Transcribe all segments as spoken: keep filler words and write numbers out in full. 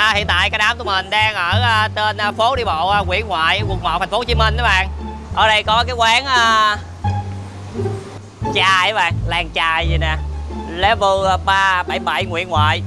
À, hiện tại cả đám tụi mình đang ở uh, trên uh, phố đi bộ uh, Nguyễn Ngoại, quận một, thành phố Hồ Chí Minh các bạn. Ở đây có cái quán uh, chai các bạn, làng chai gì nè, level ba bảy bảy Nguyễn Ngoại.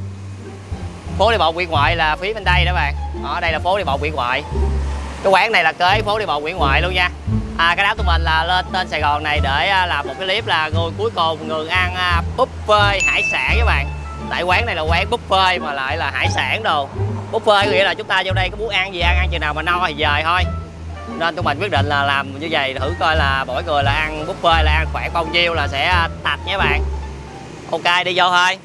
Phố đi bộ Nguyễn Ngoại là phía bên đây đó các bạn. Ở đây là phố đi bộ Nguyễn Ngoại. Cái quán này là kế phố đi bộ Nguyễn Ngoại luôn nha. À, cái đám tụi mình là lên trên Sài Gòn này để uh, làm một cái clip là người cuối cùng người ăn uh, buffet hải sản các bạn. Tại quán này là quán buffet mà lại là hải sản đồ. Buffet nghĩa là chúng ta vô đây có muốn ăn gì ăn, ăn chừng nào mà no thì về thôi. Nên tụi mình quyết định là làm như vậy, thử coi là mỗi người là ăn buffet là ăn khoảng bao nhiêu là sẽ tạch nha bạn. Ok, đi vô thôi.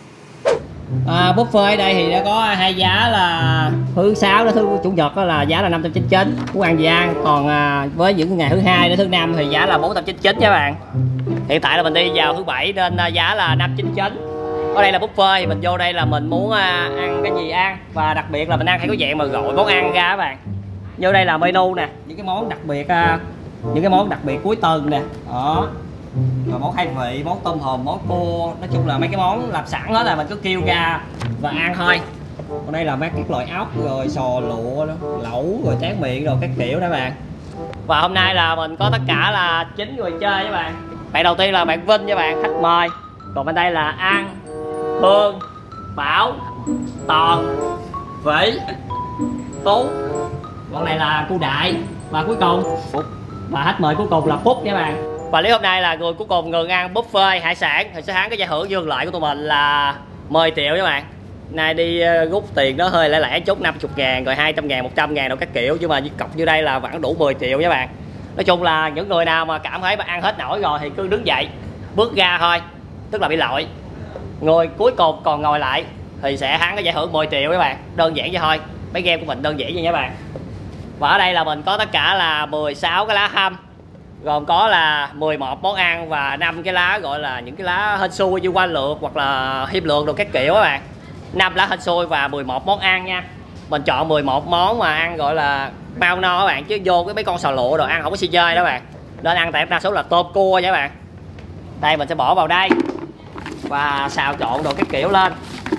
À, buffet ở đây thì nó có hai giá là thứ sáu đến thứ chủ nhật đó là giá là năm trăm chín mươi chín, muốn ăn gì ăn. Còn à, với những ngày thứ hai đến thứ năm thì giá là bốn trăm chín mươi chín nha bạn. Hiện tại là mình đi vào thứ bảy nên à, giá là năm trăm chín mươi chín. Ở đây là buffet, mình vô đây là mình muốn à, ăn cái gì ăn, và đặc biệt là mình ăn hay có dạng mà gọi món ăn ra các bạn. Vô đây là menu nè, những cái món đặc biệt à, những cái món đặc biệt cuối tuần nè, đó. Rồi món khai vị, món tôm hùm, món cua, nói chung là mấy cái món làm sẵn hết là mình cứ kêu ra và ăn thôi. Còn đây là mấy cái loại ốc rồi sò lụa, lẩu rồi tráng miệng rồi các kiểu đó bạn. Và hôm nay là mình có tất cả là chín người chơi các bạn. Bạn đầu tiên là bạn Vinh với bạn, khách mời. Còn bên đây là An, Hương, Bảo, Toàn, Vĩ, Tú. Còn này là cô Đại. Và cuối cùng Phúc. Và khách mời cuối cùng là Phúc nha bạn. Và nếu hôm nay là người cuối cùng người ăn buffet hải sản thì sẽ thắng cái giải thưởng dương lợi của tụi mình là mười triệu các bạn. Nay đi rút tiền đó hơi lẻ lẻ chút, năm mươi ngàn rồi hai trăm ngàn, một trăm ngàn đâu các kiểu, nhưng mà như cọc như đây là vẫn đủ mười triệu các bạn. Nói chung là những người nào mà cảm thấy mà ăn hết nổi rồi thì cứ đứng dậy bước ra thôi, tức là bị lội. Người cuối cùng còn ngồi lại thì sẽ thắng cái giải thưởng mười triệu các bạn. Đơn giản vậy thôi, mấy game của mình đơn giản vậy nha các bạn. Và ở đây là mình có tất cả là mười sáu cái lá hâm, gồm có là mười một món ăn và năm cái lá gọi là những cái lá hên xui như qua lượt hoặc là hiệp lượt đồ các kiểu các bạn. năm lá hên xui và mười một món ăn nha. Mình chọn mười một món mà ăn gọi là bao no các bạn, chứ vô cái mấy con sò lụa đồ ăn không có xi chơi đó các bạn. Nên ăn tại đa số là tôm cua nha các bạn. Đây mình sẽ bỏ vào đây và xào trộn đồ các kiểu lên.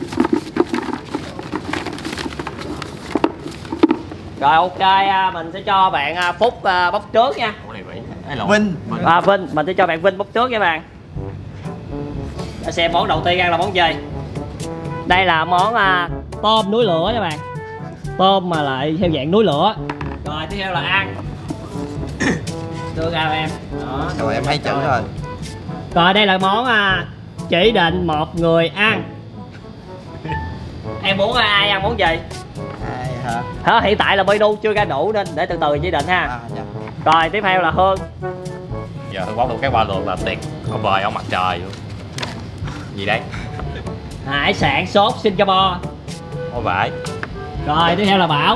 Rồi ok, mình sẽ cho bạn Phúc bóc trước nha. Vinh. À, Vinh, mình sẽ cho bạn Vinh bóc trước nha bạn. Để xem món đầu tiên ăn là món gì. Đây là món à, tôm núi lửa các bạn. Tôm mà lại theo dạng núi lửa. Rồi tiếp theo là ăn. Đưa ra em. Đó, rồi em thấy chữ rồi. Rồi đây là món à, chỉ định một người ăn. Em muốn ai ăn món gì? Ai hả? Hả, hiện tại là menu chưa ra đủ nên để từ từ chỉ định ha. À, dạ. Rồi tiếp theo là Hương. Giờ tôi bóc được cái qua lượt là tiệc không bời ông mặt trời luôn. Gì đấy? Hải sản sốt Singapore. Ôi vãi. Rồi tiếp theo là Bảo.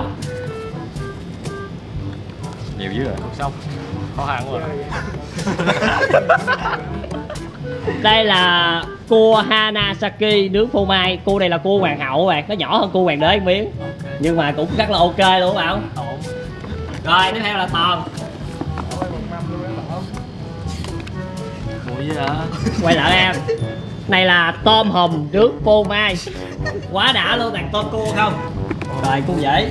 Nhiều dữ rồi, không xong. Khó khăn quá rồi. Đây là cua Hanasaki nướng phô mai. Cua này là cua hoàng hậu các bạn, nó nhỏ hơn cua hoàng đế một miếng nhưng mà cũng rất là ok luôn Bảo. Rồi tiếp theo là Toàn. Mùi gì hả? Quay lại em. Này là tôm hùm nướng phô mai. Quá đã luôn, toàn tôm cua không. Rồi cua dễ.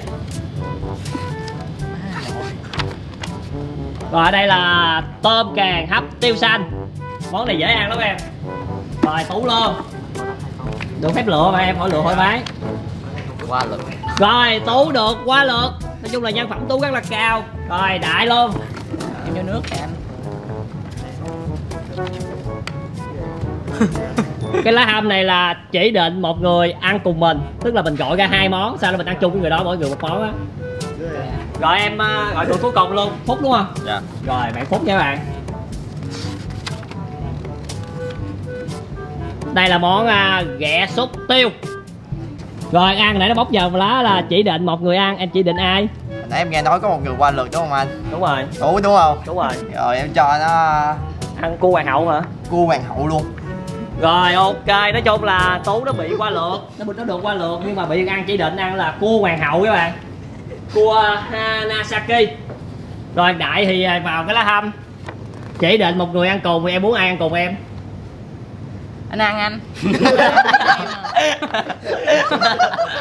Rồi đây là tôm càng hấp tiêu xanh. Món này dễ ăn lắm em. Rồi Tú luôn. Được phép lựa mà em, hỏi lựa hỏi bán. Qua lượt. Rồi Tú được qua lượt. Nói chung là nhân phẩm Tú rất là cao. Rồi Đại luôn. Em vô nước kìa anh. Cái lá hâm này là chỉ định một người ăn cùng mình, tức là mình gọi ra hai món, sau đó mình ăn chung với người đó, mỗi người một món á. Rồi em uh, gọi người cuối cùng luôn, Phúc đúng không? Dạ. Rồi bạn Phúc nha bạn. Đây là món uh, ghẹ sốt tiêu. Rồi ăn nãy nó bóc vào lá là chỉ định một người ăn, em chỉ định ai? Nãy em nghe nói có một người qua lượt đúng không anh? Đúng rồi. Ủa đúng không? Đúng rồi. Rồi em cho nó ăn cua hoàng hậu hả? cua hoàng hậu luôn. Rồi ok, nói chung là Tú nó bị qua lượt, nó nó được qua lượt nhưng mà bị ăn chỉ định ăn là cua hoàng hậu các bạn. Cua Hanasaki. Rồi Đại thì vào cái lá hâm. Chỉ định một người ăn cùng, thì em muốn ai ăn cùng em? Anh ăn anh. Ăn món gì?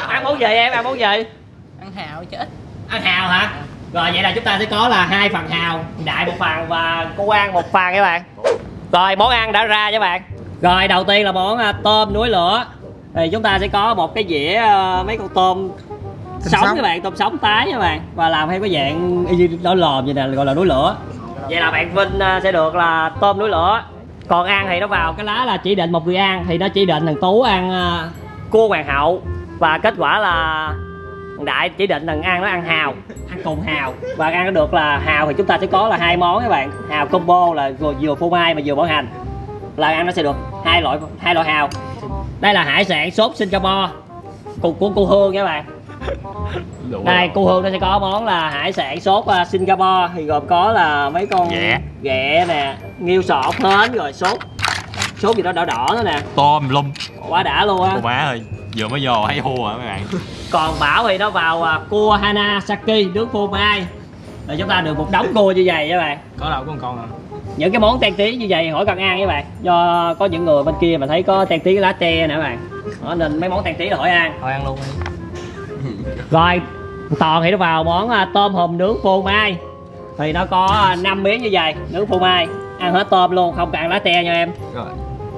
gì em, ăn món gì? Ăn hào chứ ít. Ăn hào hả? Rồi vậy là chúng ta sẽ có là hai phần hào, Đại một phần và cô An một phần các bạn. Rồi món ăn đã ra các bạn. Rồi đầu tiên là món uh, tôm núi lửa. Thì chúng ta sẽ có một cái dĩa uh, mấy con tôm sống, sống các bạn, tôm sống tái các bạn, và làm theo cái dạng y như nó lòm vậy nè, gọi là núi lửa. Vậy là bạn Vinh uh, sẽ được là tôm núi lửa. Còn ăn thì nó vào cái lá là chỉ định một người ăn, thì nó chỉ định thằng Tú ăn uh, cua hoàng hậu, và kết quả là Đại chỉ định thằng ăn nó ăn hào, ăn cùng hào, và ăn nó được là hào thì chúng ta sẽ có là hai món các bạn. Hào combo là vừa phô mai mà vừa bỏ hành, là ăn nó sẽ được hai loại hai loại hào. Đây là hải sản sốt Singapore của, của cô Hương các bạn. Đây cô Hương nó sẽ có món là hải sản sốt uh, Singapore, thì gồm có là mấy con ghẹ ghẹ nè, nghêu sọt hến, rồi sốt sốt gì đó đỏ đỏ đó nè, tôm lum quá đã luôn á. cô má ơi, vừa mới vô thấy hua rồi mấy bạn. Còn Bảo thì nó vào uh, cua Hanasaki nướng phô mai, rồi chúng ta được một đống cua như vậy các bạn. Có đâu có một con à. Những cái món ten tí như vậy hỏi cần ăn các bạn, do có những người bên kia mà thấy có ten tí lá tre nè các bạn, đó, nên mấy món ten tí là hỏi ăn. Thôi ăn luôn đi. Rồi Toàn thì nó vào món uh, tôm hùm nướng phô mai, thì nó có uh, năm miếng như vậy nướng phô mai, ăn hết tôm luôn, không cần ăn lá tre nha em. Rồi.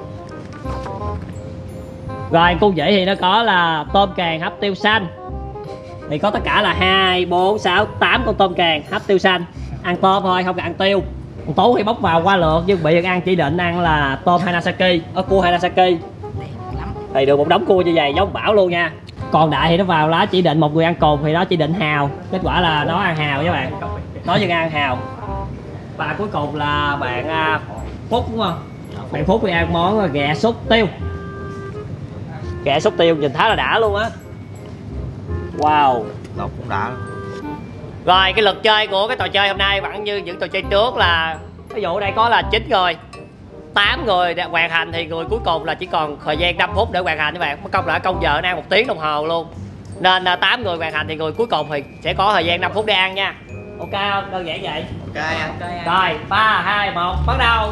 Rồi cô Dĩ thì nó có là tôm càng hấp tiêu xanh, thì có tất cả là hai, bốn, sáu, tám con tôm càng hấp tiêu xanh, ăn tôm thôi không cần ăn tiêu. Còn Tú thì bóc vào qua lượt, nhưng bị ăn chỉ định ăn là tôm Hanasaki, ở cua Hanasaki, thì được một đống cua như vậy giống Bảo luôn nha. Còn Đại thì nó vào lá chỉ định một người ăn cùng, thì nó chỉ định hào, kết quả là nó ăn hào các bạn, nói với ăn hào. Và cuối cùng là bạn Phúc đúng không? Bạn Phúc thì ăn món ghẹ sốt tiêu. Ghẹ sốt tiêu nhìn khá là đã luôn á. Wow, Lột cũng đã luôn. rồi cái lượt chơi của cái trò chơi hôm nay vẫn như những trò chơi trước, là ví dụ đây có là chín người, tám người đã hoàn thành, thì người cuối cùng là chỉ còn thời gian năm phút để hoàn thành các bạn. Mất công là công giờ nó ăn một tiếng đồng hồ luôn, nên tám người hoàn thành thì người cuối cùng thì sẽ có thời gian năm phút để ăn nha. Ok không? Đơn giản vậy. Ok ăn. Rồi ba, hai, một bắt đầu.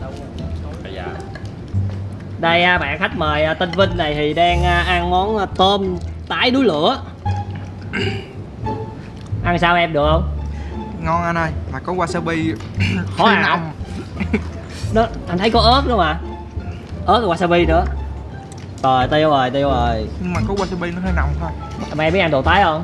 Đây bạn khách mời tên Vinh này thì đang ăn món tôm tái núi lửa. Ăn sao em, được không? Ngon anh ơi, mà có wasabi. Khó ăn không? Đó, anh thấy có ớt nữa mà. Ớt và wasabi nữa. Rồi tiêu rồi, tiêu rồi. Nhưng mà có wasabi nó hơi nồng thôi. Mà em biết ăn đồ tái không?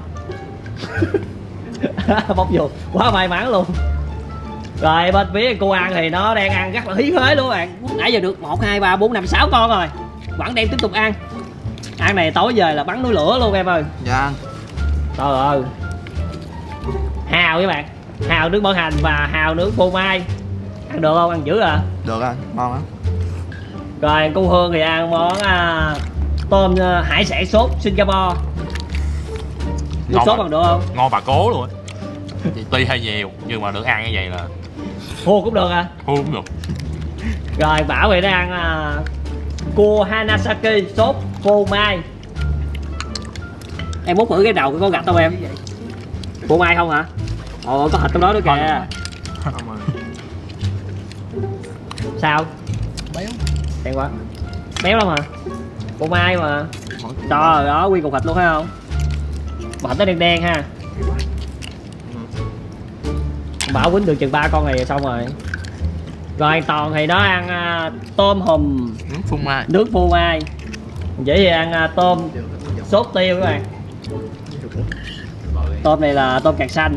Bóc vô, quá may mắn luôn. Rồi bên phía cô ăn thì nó đang ăn rất là hí hế luôn các bạn. Nãy giờ được một, hai, ba, bốn, năm, sáu con rồi, vẫn đang tiếp tục ăn. Ăn này tối về là bắn núi lửa luôn em ơi. Dạ anh. Trời ơi. Hào các bạn, hào nướng bơ hành và hào nướng phô mai. Ăn được không? Ăn dữ à? Được anh, ngon lắm. Rồi cô Hương thì ăn món à, tôm à, hải sản sốt Singapore. Nước sốt bằng được không? Ngon bà cố luôn á. Tuy hơi nhiều nhưng mà được ăn như vậy là Hô cũng được à? Hô cũng được. Rồi Bảo thì nó ăn à, cua Hanasaki sốt phô mai. Em múc thử cái đầu có gạch không em? Phô mai không hả? Ồ có thịt trong đó nữa kìa. Sao? Béo. Đen quá. Béo lắm hả? Phô mai mà. Trời đó, nguyên cục thịt luôn phải không? Mà thịt nó đen đen ha. Bảo quýnh được chừng ba con này rồi xong rồi. Rồi Toàn thì nó ăn uh, tôm hùm Nướng phô mai. Nướng phô mai. Dễ thì ăn uh, tôm sốt tiêu các bạn. Tôm này là tôm càng xanh.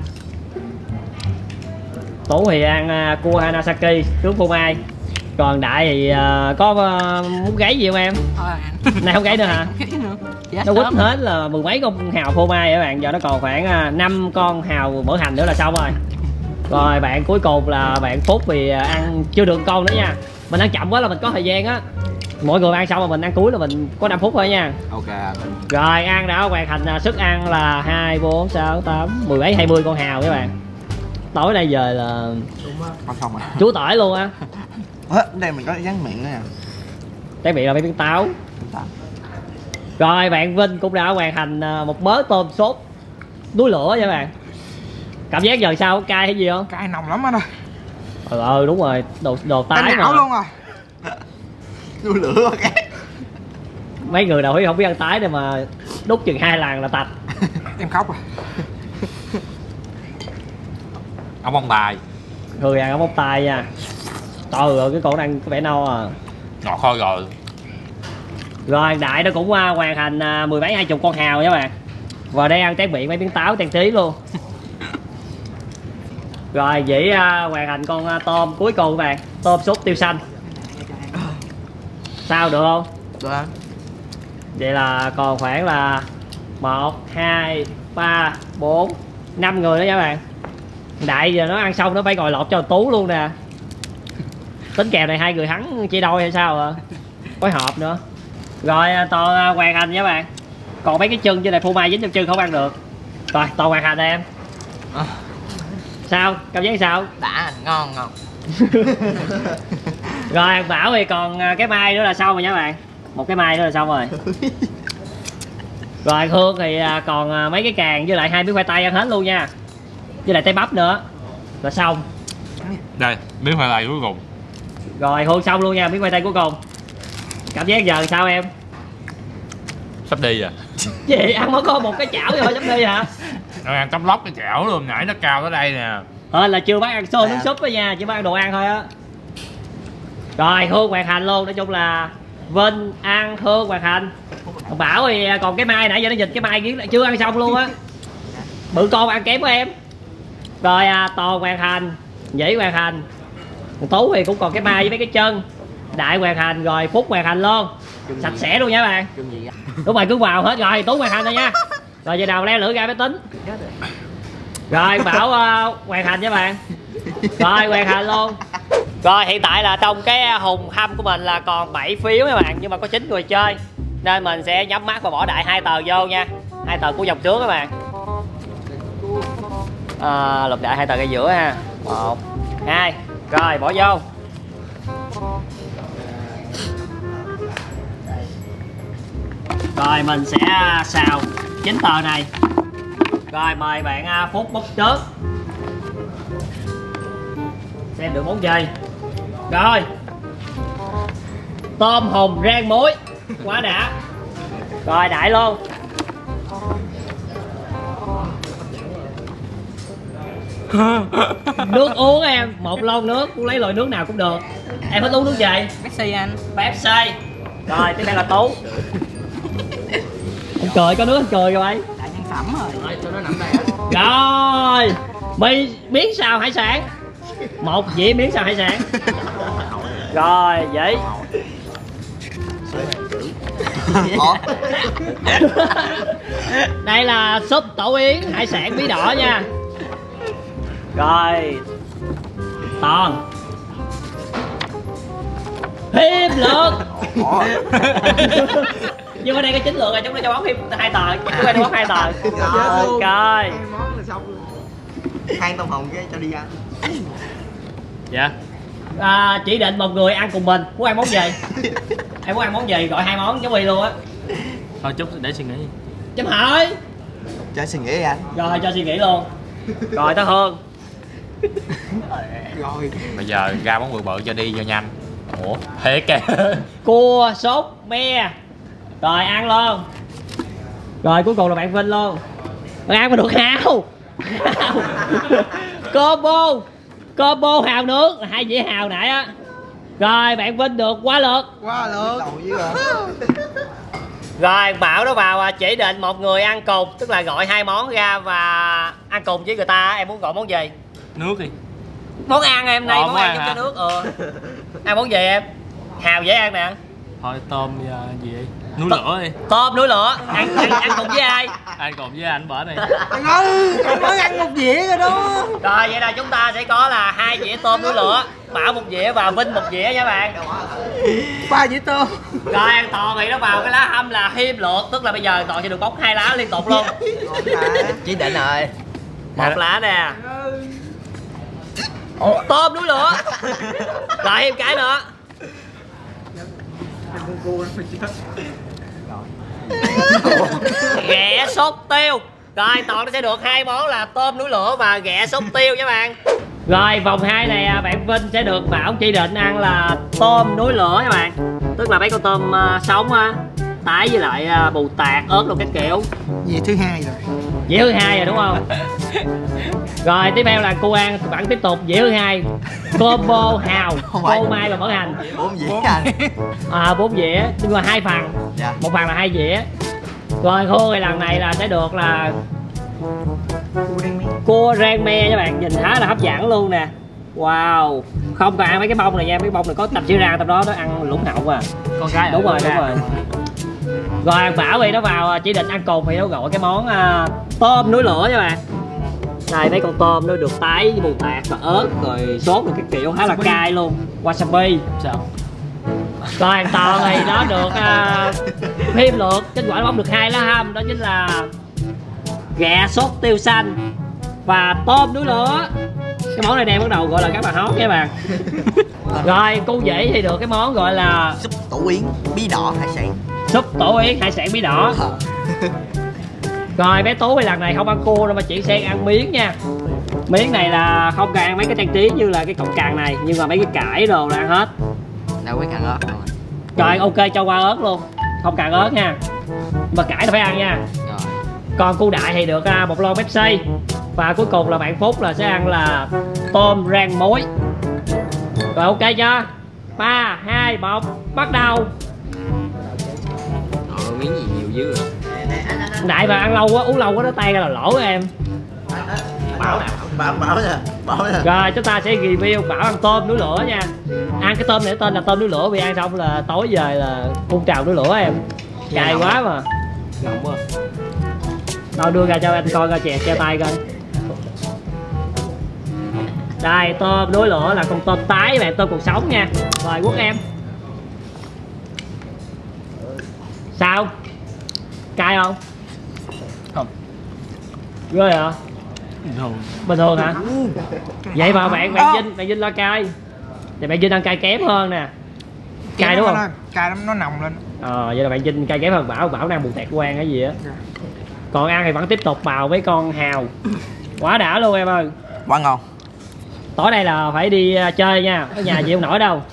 Tú thì ăn uh, cua Hanasaki nướng phô mai. Còn Đại thì uh, có uh, muốn gáy gì không em? Thôi ăn. Này không gáy nữa hả? Dạ, nó quýt hết là mười mấy con hào phô mai các bạn, giờ nó còn khoảng uh, năm con hào mỡ hành nữa là xong rồi. Rồi bạn cuối cùng là bạn Phúc thì ăn chưa được con nữa nha. Mình ăn chậm quá là mình có thời gian á. Mọi người ăn xong mà mình ăn cuối là mình có năm phút thôi nha. Ok. Rồi ăn đã hoàn thành sức ăn là hai, bốn, sáu, tám, mười mấy, hai mươi con hào các bạn. Tối nay giờ là Con xong rồi. chú tỏi luôn á. Hết đây mình có dán miệng nữa nè. Cái miệng là mấy miếng táo. Rồi bạn Vinh cũng đã hoàn thành một mớ tôm sốt núi lửa nha các bạn. Cảm giác giờ sao, cay hay gì không? Cay nồng lắm anh ơi. Ờ, ờ đúng rồi, đồ đồ tái mà. luôn rồi. Núi lửa cái. Mấy người nào không biết ăn tái này mà đút chừng hai lần là tạch. Em khóc à. Ống bông tài. Người ăn ống bông tai nha. Trời ơi cái con ăn có vẻ nâu à. Ngọt thôi rồi. Rồi Đại nó cũng uh, hoàn thành uh, mười mấy hai chục con hào nha bạn. Và đây ăn tráng miệng mấy miếng táo trang trí luôn. Rồi dĩ uh, hoàn thành con uh, tôm cuối cùng các bạn. Tôm sốt tiêu xanh. Sao được không? Được anh. Vậy là còn khoảng là một, hai, ba, bốn, năm người đó nha các bạn. Đại giờ nó ăn xong nó phải gọi lọt cho Tú luôn nè. Tính kèo này hai người hắn chia đôi hay sao à? Phối hợp nữa. Rồi toàn hoàn thành nha các bạn. Còn mấy cái chân trên này phô mai dính trong chân không ăn được. Rồi toàn hoàn thành đây em. À. Sao? Cảm giác sao? Đã ngon ngon. Rồi ăn Bảo thì còn cái mai nữa là xong rồi nha các bạn. Một cái mai nữa là xong rồi. Rồi Hương thì còn mấy cái càng với lại hai miếng khoai tây ăn hết luôn nha. Với lại trái bắp nữa. Rồi xong. Đây, miếng khoai tây cuối cùng. Rồi Hương xong luôn nha, miếng khoai tây cuối cùng. Cảm giác giờ sao em? Sắp đi à? Gì? Ăn mới có một cái chảo rồi sắp đi hả? Rồi ăn tấm lóc cái chảo luôn, nãy nó cao tới đây nè. Ờ là chưa bác ăn xôi nước súp đó nha, chỉ bác ăn đồ ăn thôi á. Rồi Hương hoàn thành luôn, nói chung là Vinh ăn, Hương hoàn thành. Bảo thì còn cái mai nãy giờ nó dịch cái mai kiến chưa ăn xong luôn á. Bự con ăn kém của em. Rồi à, Toàn hoàn thành, Dĩ hoàn thành. Còn Tú thì cũng còn cái mai với mấy cái chân. Đại hoàn thành, rồi Phúc hoàn thành luôn. Sạch sẽ luôn nha các bạn. Đúng rồi, cứ vào hết rồi, Tú hoàn thành rồi nha. Rồi giờ đầu le lửa ra mới tính. Rồi Bảo uh, hoàn thành nha bạn. Rồi hoàn thành luôn. Rồi hiện tại là trong cái hùng hâm của mình là còn bảy phiếu các bạn, nhưng mà có chín người chơi nên mình sẽ nhắm mắt và bỏ đại hai tờ vô nha. Hai tờ của vòng trước các bạn. À, lục đại hai tờ ngay giữa ha. Một, hai, rồi bỏ vô. Rồi mình sẽ xào chín tờ này. Rồi mời bạn Phúc bốc trước. Xem được món gì. Rồi tôm hùm rang muối. Quá đã. Rồi đại luôn. Nước uống em, một lon nước, lấy loại nước nào cũng được. Em thích uống nước gì? Pepsi anh. Pepsi. Rồi tiếp theo là Tú. Anh cười, có nước anh cười rồi. Đại nhân phẩm rồi. Rồi cho nó nằm đây. Rồi mì miếng xào hải sản. Một dĩa miếng xào hải sản. Rồi vậy. Đây là súp tổ yến hải sản bí đỏ nha. Rồi Toàn Hiệp lượng. Nhưng ở đây có chín lượng rồi, chúng ta cho bóng thêm hai tờ. Chúng ta cho bóng hai tờ. Ok. Hai món là xong luôn. Hai tôm hồng cái cho đi ăn. Dạ. À, chỉ định một người ăn cùng mình. Muốn ăn món gì? Em muốn ăn món gì? Gọi hai món giống y luôn á. Thôi chút để suy nghĩ. Chấm hỏi. Cho suy nghĩ đi anh. Rồi cho suy nghĩ luôn. Rồi tới Hương. Rồi. Bây giờ ra món bự bự cho đi cho nhanh. Ủa thiệt kìa. Cua sốt me. Rồi ăn luôn. Rồi cuối cùng là bạn Vinh luôn. Bạn ăn mà được hào. Combo. Combo hào nước. Hai dĩa hào nãy á. Rồi bạn Vinh được quá lượt. Quá lượt. Rồi Bảo nó vào chỉ định một người ăn cùng. Tức là gọi hai món ra và ăn cùng với người ta. Em muốn gọi món gì? Nước đi. Món ăn em này, Ờ, món món ăn ăn cho hả? nước. Ừ. Ăn món gì em? Hào dễ ăn nè. Thôi tôm uh, gì vậy? Núi lửa đi. Tôm núi lửa. Ăn, ăn, ăn cùng với ai? Ăn cùng với anh bển này. Anh ơi, anh mới ăn một dĩa rồi đó. Rồi vậy là chúng ta sẽ có là hai dĩa tôm núi lửa, Bảo một dĩa và Vinh một dĩa nha bạn. Ba dĩa tôm. Rồi ăn Toàn thì nó vào cái lá hâm là hiêm lượt, tức là bây giờ Toàn sẽ được bóc hai lá liên tục luôn. Chỉ định rồi. Một lá nè. Tôm núi lửa. Rồi thêm cái nữa. Ghẹ sốt tiêu. Rồi Toàn nó sẽ được hai món là tôm núi lửa và ghẹ sốt tiêu nha bạn. Rồi vòng hai này bạn Vinh sẽ được Bảo chỉ định ăn là tôm núi lửa nha bạn. Tức là mấy con tôm uh, sống á. tái với lại à, bù tạt ớt đồ các kiểu. Dĩa thứ hai rồi. Dĩa thứ hai rồi đúng không? Rồi tiếp theo là cô An vẫn tiếp tục dĩa thứ hai combo hào phô mai và mỡ hành. Bốn dĩa anh. À bốn dĩa nhưng mà hai phần. Dạ. Một phần là hai dĩa. Rồi khô thì lần này là sẽ được là cua rang me các bạn, nhìn khá là hấp dẫn luôn nè. Wow, không cần ăn mấy cái bông này nha, mấy bông này có tập sữa rang tập đó nó ăn lủng hậu à. Con gái Đúng rồi, đúng rồi. Rồi Bảo thì nó vào chỉ định ăn cùng thì nó gọi cái món uh, tôm núi lửa các bạn. Đây mấy con tôm nó được tái với bù tạt và ớt rồi sốt được cái kiểu khá là cay luôn. Wasabi. Sao? Còn hoàn toàn thì nó được uh, thêm lượt kết quả bóng được hai lá hâm, đó chính là ghẹ sốt tiêu xanh và tôm núi lửa. Cái món này đang bắt đầu gọi là các bạn hot các bạn. Rồi cô dĩ thì được cái món gọi là súp tổ yến bí đỏ hải sản. Súp tổ yến hải sản bí đỏ. Rồi bé Tú thì lần này không ăn cua đâu mà chỉ sang ăn miếng nha. Miếng này là không cần ăn mấy cái trang trí như là cái cọng càng này, nhưng mà mấy cái cải đồ là ăn hết. Đâu có cần ớt rồi. Rồi ok cho qua ớt luôn, không cần ớt nha, mà cải là phải ăn nha. Rồi. Còn cô Đại thì được một lon Pepsi. Và cuối cùng là bạn Phúc là sẽ ăn là tôm rang muối. Rồi ok chưa? Ba, hai, một, bắt đầu. Ờ, miếng gì nhiều dữ rồi. Đại mà ăn lâu quá, uống lâu quá nó tay ra là lỗ em. Bảo nè, bảo bảo nè, bảo nè. Rồi chúng ta sẽ review Bảo ăn tôm núi lửa nha. Ăn cái tôm này tên là tôm núi lửa vì ăn xong là tối về là phun trào núi lửa em. Cay quá mà. Ngọng quá. Đâu đưa ra cho anh coi coi chè che tay coi. Đây tôm núi lửa là con tôm tái bạn, tôm cuộc sống nha. Rồi Quốc em. Sao? Cay không? Không. Ghê hả? Bình thường. Bình thường hả? Vậy mà bạn bạn Vinh, bạn Vinh lo cay. Thì bạn Vinh ăn cay kém hơn nè. Cay đúng không? Cay nó, nó nồng lên. Ờ vậy là bạn Vinh cay kém hơn Bảo, Bảo đang bù tẹt quan cái gì á. Còn ăn thì vẫn tiếp tục bào với con hào. Quá đã luôn em ơi. Quá ngon. Tối nay là phải đi chơi nha, ở nhà chịu không nổi đâu.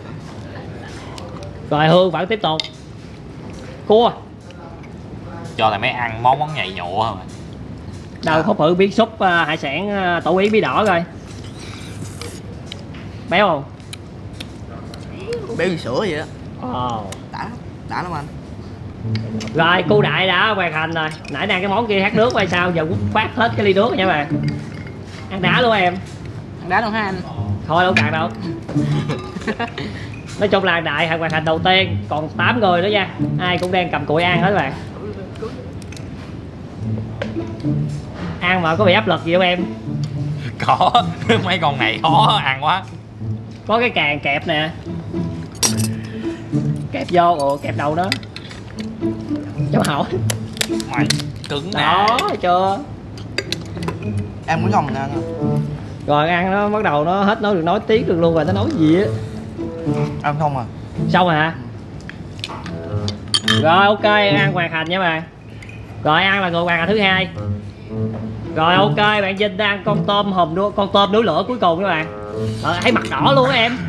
Rồi Hương vẫn tiếp tục. Cua. Cho là mấy ăn món món nhầy nhụa không? Đâu Phúc thử biến súp uh, hải sản uh, tổ yến bí đỏ coi. Béo không? Béo như sữa vậy đó. Ồ. Đã lắm, đã lắm anh. Rồi cô Đại đã hoàn thành rồi. Nãy đang cái món kia hát nước hay sao, giờ Quốc phát hết cái ly nước rồi nha bạn. Ăn đá luôn em. Ăn đá luôn ha anh. Thôi đâu cần đâu. Nói chung là Đại hoàn thành đầu tiên, còn tám người nữa nha. Ai cũng đang cầm cụi ăn hết các bạn. Ăn mà có bị áp lực gì không em? Có, mấy con này khó ăn quá. Có cái càng kẹp nè. Kẹp vô, ồ kẹp đầu đó. Cháu hỏi. Mày cứng nè. Đó, chưa? Em muốn ngon nè anh. Rồi ăn nó bắt đầu nó hết nói được nói tiếng được luôn rồi, nó nói gì á. Ăn không à? Xong rồi hả? Rồi ok, ăn hoàn thành nha bạn. Rồi ăn là người hoàn thành thứ hai. Rồi ok, bạn Vinh đang ăn con tôm hùm núi, con tôm núi lửa cuối cùng các bạn. Rồi, thấy mặt đỏ luôn á em.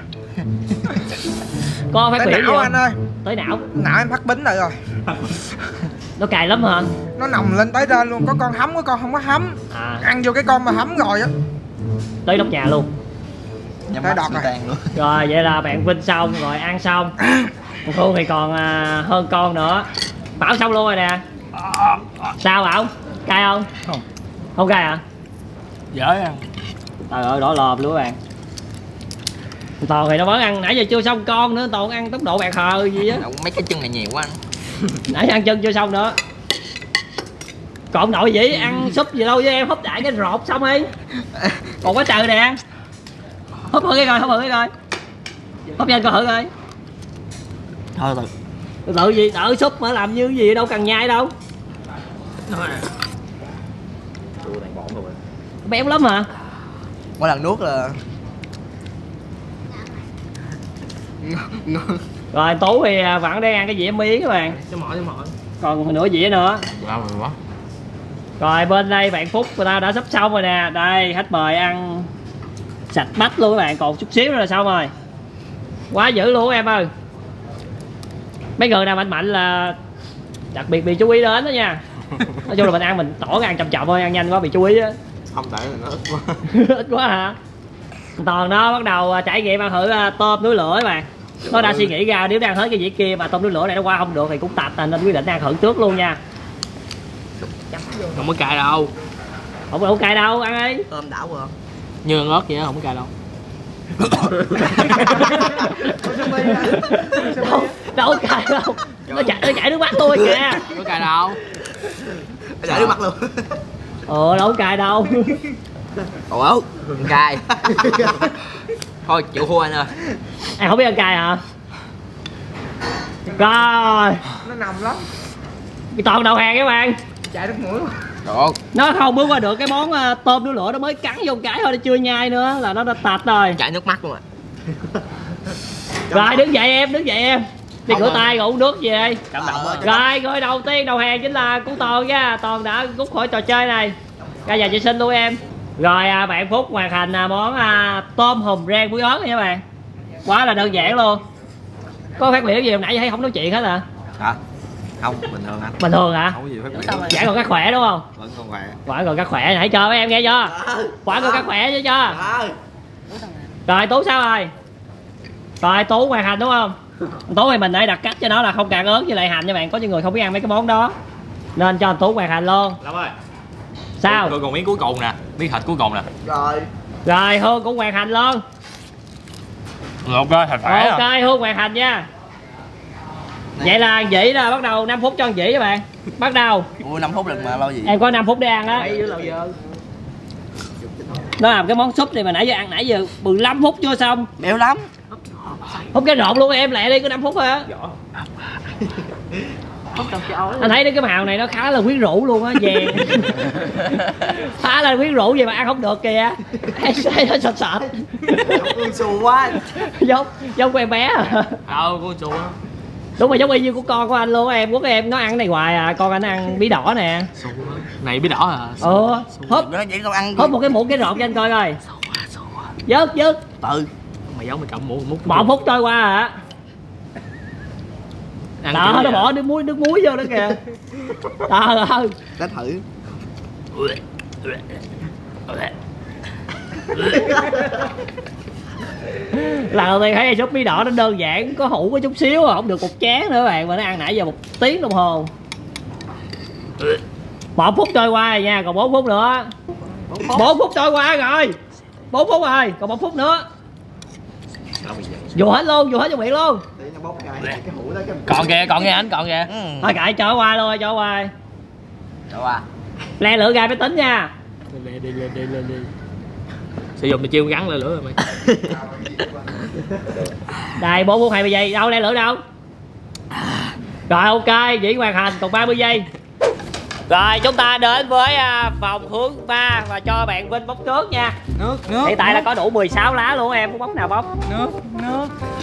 Con phát Tới biểu gì não không? anh ơi. Tới não. Não em phát bính lại rồi. Nó cay lắm hả? Nó nồng lên tới trên luôn, có con hấm có con không có hấm. À. Ăn vô cái con mà hấm rồi á. Tới nóc nhà luôn. Nhắm Tới mắt đọt xì rồi. tan luôn. Rồi vậy là bạn Vinh xong, rồi ăn xong. Còn Thu thì còn à, hơn con nữa. Bảo xong luôn rồi nè. Sao Bảo? Cay không? Không. Không cay hả? Dễ ăn. Trời ơi đỏ lòm luôn các bạn. Toàn thì nó vẫn ăn, nãy giờ chưa xong con nữa, toàn ăn tốc độ bạc hờ gì á. Mấy cái chân này nhiều quá anh. Nãy ăn chân chưa xong nữa. Còn nội vậy ăn súp gì đâu với em, húp đại cái rột xong đi. Còn quá trời nè. Húp thử cái coi, húp thử cái coi. Húp nhanh coi thử coi. Thôi từ Từ từ gì, đỡ súp mà làm như gì đâu cần nhai đâu. Béo lắm hả? mỗi lần nuốt là Rồi Tú thì vẫn đang ăn cái dĩa miếng các bạn. cho mỏi cho mỏi. Còn nửa dĩa nữa. Wow, quá. Rồi bên đây bạn Phúc người ta đã sắp xong rồi nè. Đây khách mời ăn sạch bách luôn các bạn. Còn chút xíu nữa là xong rồi. Quá dữ luôn em ơi. Mấy người nào mạnh mạnh là đặc biệt bị chú ý đến đó nha. Nói chung là mình ăn mình tỏ ăn chậm chậm thôi, ăn nhanh quá bị chú ý á. Không tại là nó ít quá. Ít quá hả? Toàn nó bắt đầu trải nghiệm ăn thử tôm núi lửa các bạn. Nó đã suy nghĩ ra nếu đang hết cái dĩa kia mà tôm núi lửa này nó qua không được thì cũng tạch, nên quyết định ăn thử trước luôn nha. Không có cay đâu. Không có cay đâu, ăn đi. Tôm đảo rồi. Như ăn ớt vậy đó, không có cay đâu. đâu, đâu cay đâu. Nó chảy, nó chảy nước mắt tôi kìa. Không có cay đâu. Chảy nước mắt luôn. Ồ, đâu có cay đâu. Ủa, cay. Thôi chịu thua anh ơi. Em không biết ăn cay hả? Rồi. Nó nằm lắm. Cái toàn đầu hàng các bạn. Chạy nước mũi. Được. Nó không bước qua được cái món uh, tôm núi lửa, nó mới cắn vô cái thôi, nó chưa nhai nữa là nó đã tạch rồi. Chảy nước mắt luôn ạ. Rồi đứng dậy em, đứng dậy em. Đi rửa tay rồi uống nước gì đây. Cảm động quá. Rồi, người đầu tiên đầu hàng chính là của Toàn nha. Toàn đã rút khỏi trò chơi này. Ra nhà vệ sinh luôn em. Rồi à, bạn Phúc hoàn thành à, món à, tôm hùm rang muối ớt nha các bạn. Quá là đơn giản luôn. Có phát biểu gì hồi nãy thấy không nói chuyện hết hả? Hả? Không, bình thường anh. Bình thường hả? Không có gì phát biểu. Vẫn còn các khỏe đúng không? Vẫn còn khỏe. Vẫn còn các khỏe, hãy cho mấy em nghe chưa? Vẫn còn các khỏe chứ chưa? Rồi Tú sao rồi? Rồi Tú hoàn thành đúng không? Tú thì mình hãy đặt cách cho nó là không cạn ớt với lại hành nha bạn. Có những người không biết ăn mấy cái món đó, nên cho Tú hoàn thành luôn. Lâm ơi. Sao? Rồi còn miếng cuối cùng nè, miếng thịt cuối cùng nè. Rồi. Rồi Hương cũng hoàn thành luôn. Rồi ok, thật khỏe Ok, rồi. Hương hoàn thành nha. Vậy là dĩ là bắt đầu năm phút cho dĩ các bạn. Bắt đầu. Ui năm phút lần mà lo gì. Em có năm phút để ăn á. Nó làm cái món súp này mà nãy giờ ăn nãy giờ mười lăm phút chưa xong. Béo lắm. Hút cái rộn luôn em lẹ đi, có năm phút thôi á. Anh thấy cái màu này nó khá là quyến rũ luôn á, vàng. Khá là quyến rũ vậy mà ăn không được kìa. Thấy nó sạch sạch. Con xù quá. Giống giống của em bé à. Đâu, con chua. Đúng rồi, giống y như của con của anh luôn á em. Quốc em nó ăn cái này hoài à, con anh ăn bí đỏ nè. Này bí đỏ hả? Ờ, húp Nó vậy tao ăn. húp một cái muỗng cái rộn cho anh coi coi. Dớt dớt. Từ. Mày giấu mày cầm muỗng múc. Một phút trôi qua hả? Đó, nó bỏ nước muối nước muối vô đó kìa. Trời ơi. Đánh thử. Lần đầu tiên thấy súp bí đỏ nó đơn giản, có hũ có chút xíu không được cục chén nữa bạn, mà nó ăn nãy giờ một tiếng đồng hồ. Một phút trôi qua rồi nha, còn bốn phút nữa. Bốn phút trôi qua rồi. Bốn phút rồi, còn một phút nữa. Vô hết luôn, vô hết trong miệng luôn. Còn kìa, còn kìa anh, còn kìa. Ừ. Thôi kệ, cho qua luôn, cho qua. Cho qua. Le lửa gai mới tính nha. Đi đi đi đi đi đi. Sử dụng chiêu gắn lên lửa rồi mày. Đây bốn phút hai mươi giây, đâu le lửa đâu. Rồi ok, Dĩ hoàn thành, còn ba mươi giây. Rồi chúng ta đến với vòng hướng ba và cho bạn Vinh bóc trước nha. Nước, nước. Hiện tại là có đủ mười sáu lá luôn em, muốn bóc nào bóc. Nước, nước.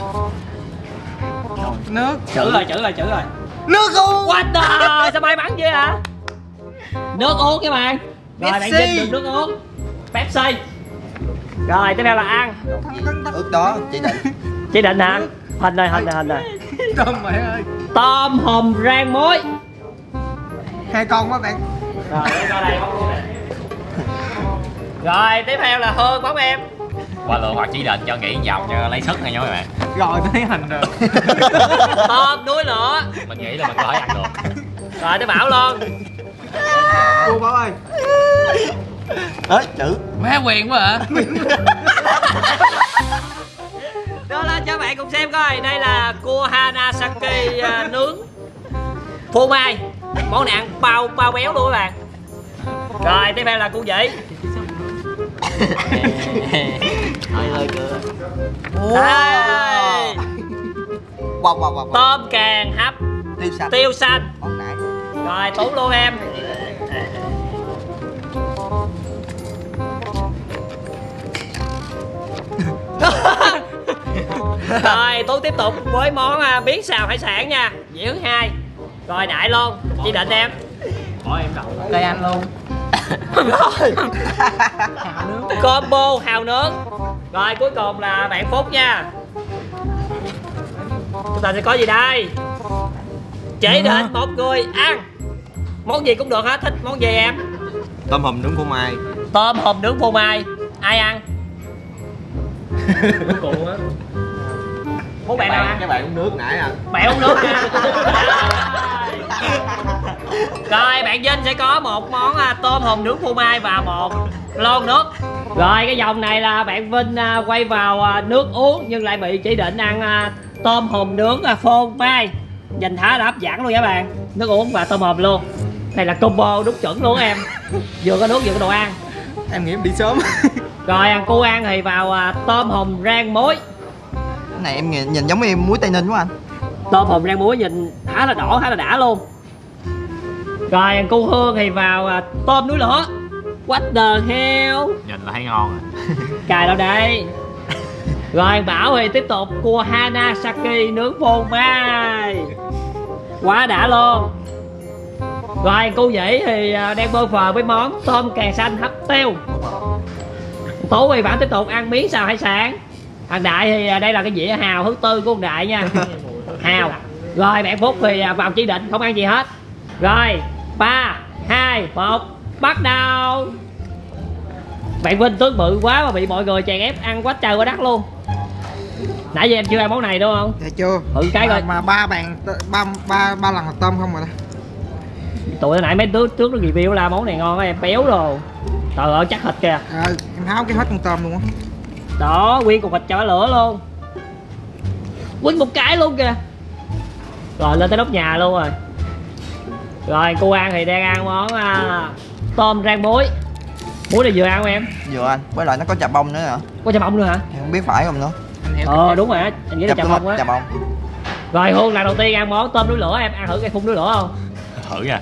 Nước. Chữ rồi, chữ rồi, chữ rồi. Nước uống. What the, sao may mắn vậy hả? Nước uống các bạn. Rồi bạn Vinh được nước uống. Pepsi. Rồi tiếp theo là ăn. Ước đó chị định. Chị định hả? Hình rồi, hình rồi, hình rồi. Tôm mẹ ơi. Tôm hùm rang muối. Hai con quá bạn. Rồi cho đây bóc luôn nè. Rồi tiếp theo là Hương bóc em. Qua lượng hoặc chỉ định cho nghỉ vòng cho lấy sức này nha các bạn. Rồi tôi thấy hình rồi. Tôm núi lửa. Mình nghĩ là mình có thể ăn được. Rồi tới Bảo luôn. Cô Bảo ơi. Ê chữ. Má quyền quá hả? Đưa lên cho bạn cùng xem coi. Đây là cua Hanasaki uh, nướng phô mai. Món này ăn bao bao béo luôn các bạn. Rồi tiếp theo là cua vĩ. Hơi hơi cười. Đây. Wow wow wow. Tôm càng hấp Tiêu xanh. tiêu xanh. Món nãy. Rồi Tú luôn em. Rồi Tú tiếp tục với món uh, biến xào hải sản nha. Dĩa thứ hai. Rồi Đại luôn. Chị định em. Bỏ em đầu. Cây anh luôn. Combo hào nướng. Rồi cuối cùng là bạn Phúc nha. Chúng ta sẽ có gì đây? Chỉ định một người ăn món gì cũng được hết, thích món gì em? Tôm hùm nướng phô mai. Tôm hùm nướng phô mai. Ai ăn? Cùng á. Muốn bạn nào ăn? Các bạn uống nước nãy à. Bạn uống nước ha. Rồi bạn Vinh sẽ có một món à, tôm hùm nướng phô mai và một lon nước. Rồi cái vòng này là bạn Vinh à, quay vào à, nước uống nhưng lại bị chỉ định ăn à, tôm hùm nướng à, phô mai. Nhìn thả là hấp dẫn luôn các bạn. Nước uống và tôm hùm luôn. Này là combo đúng chuẩn luôn em. Vừa có nước vừa có đồ ăn. Em nghĩ em đi sớm. Rồi ăn cu ăn thì vào à, tôm hùm rang muối. Cái này em nhìn, nhìn giống em muối Tây Ninh quá anh. Tôm hùm rang muối nhìn khá là đỏ, khá là đã luôn. Rồi ăn cu hương thì vào à, tôm núi lửa. What the hell. Nhìn là thấy ngon rồi. Cài đâu đây. Rồi Bảo thì tiếp tục cua Hanasaki nướng phô mai. Quá đã luôn. Rồi cô Dĩ thì đang bơ phờ với món tôm càng xanh hấp tiêu. Tú thì vẫn tiếp tục ăn miếng xào hải sản. Thằng Đại thì đây là cái dĩa hào thứ tư của ông Đại nha. Hào. Rồi bạn Phúc thì vào chỉ định không ăn gì hết. Rồi ba hai một bắt đầu. Bạn Vinh tướng bự quá mà bị mọi người chèn ép ăn quá trời quá đất luôn. Nãy giờ em chưa ăn món này đúng không? Dạ chưa. Thử cái coi. Mà ba bàn ba ba ba lần là tôm không rồi đó. Tụi nãy mấy đứa trước nó review là món này ngon em béo rồi. Trời ơi chắc thịt kìa. À, em háo cái hết con tôm luôn á. Đó nguyên cục thịt cho lửa luôn. Quýnh một cái luôn kìa. Rồi lên tới nóc nhà luôn rồi. Rồi cô An thì đang ăn món à, tôm rang muối. Muối này vừa ăn không em? Vừa anh, với lại nó có chà bông nữa hả? Có chà bông nữa hả? Em không biết phải không nữa. Ờ đúng rồi á, anh nghĩ là chà bông á. Chà bông. Rồi Hương lần đầu tiên ăn món tôm núi lửa, em ăn thử cái phun núi lửa không? Thử nha.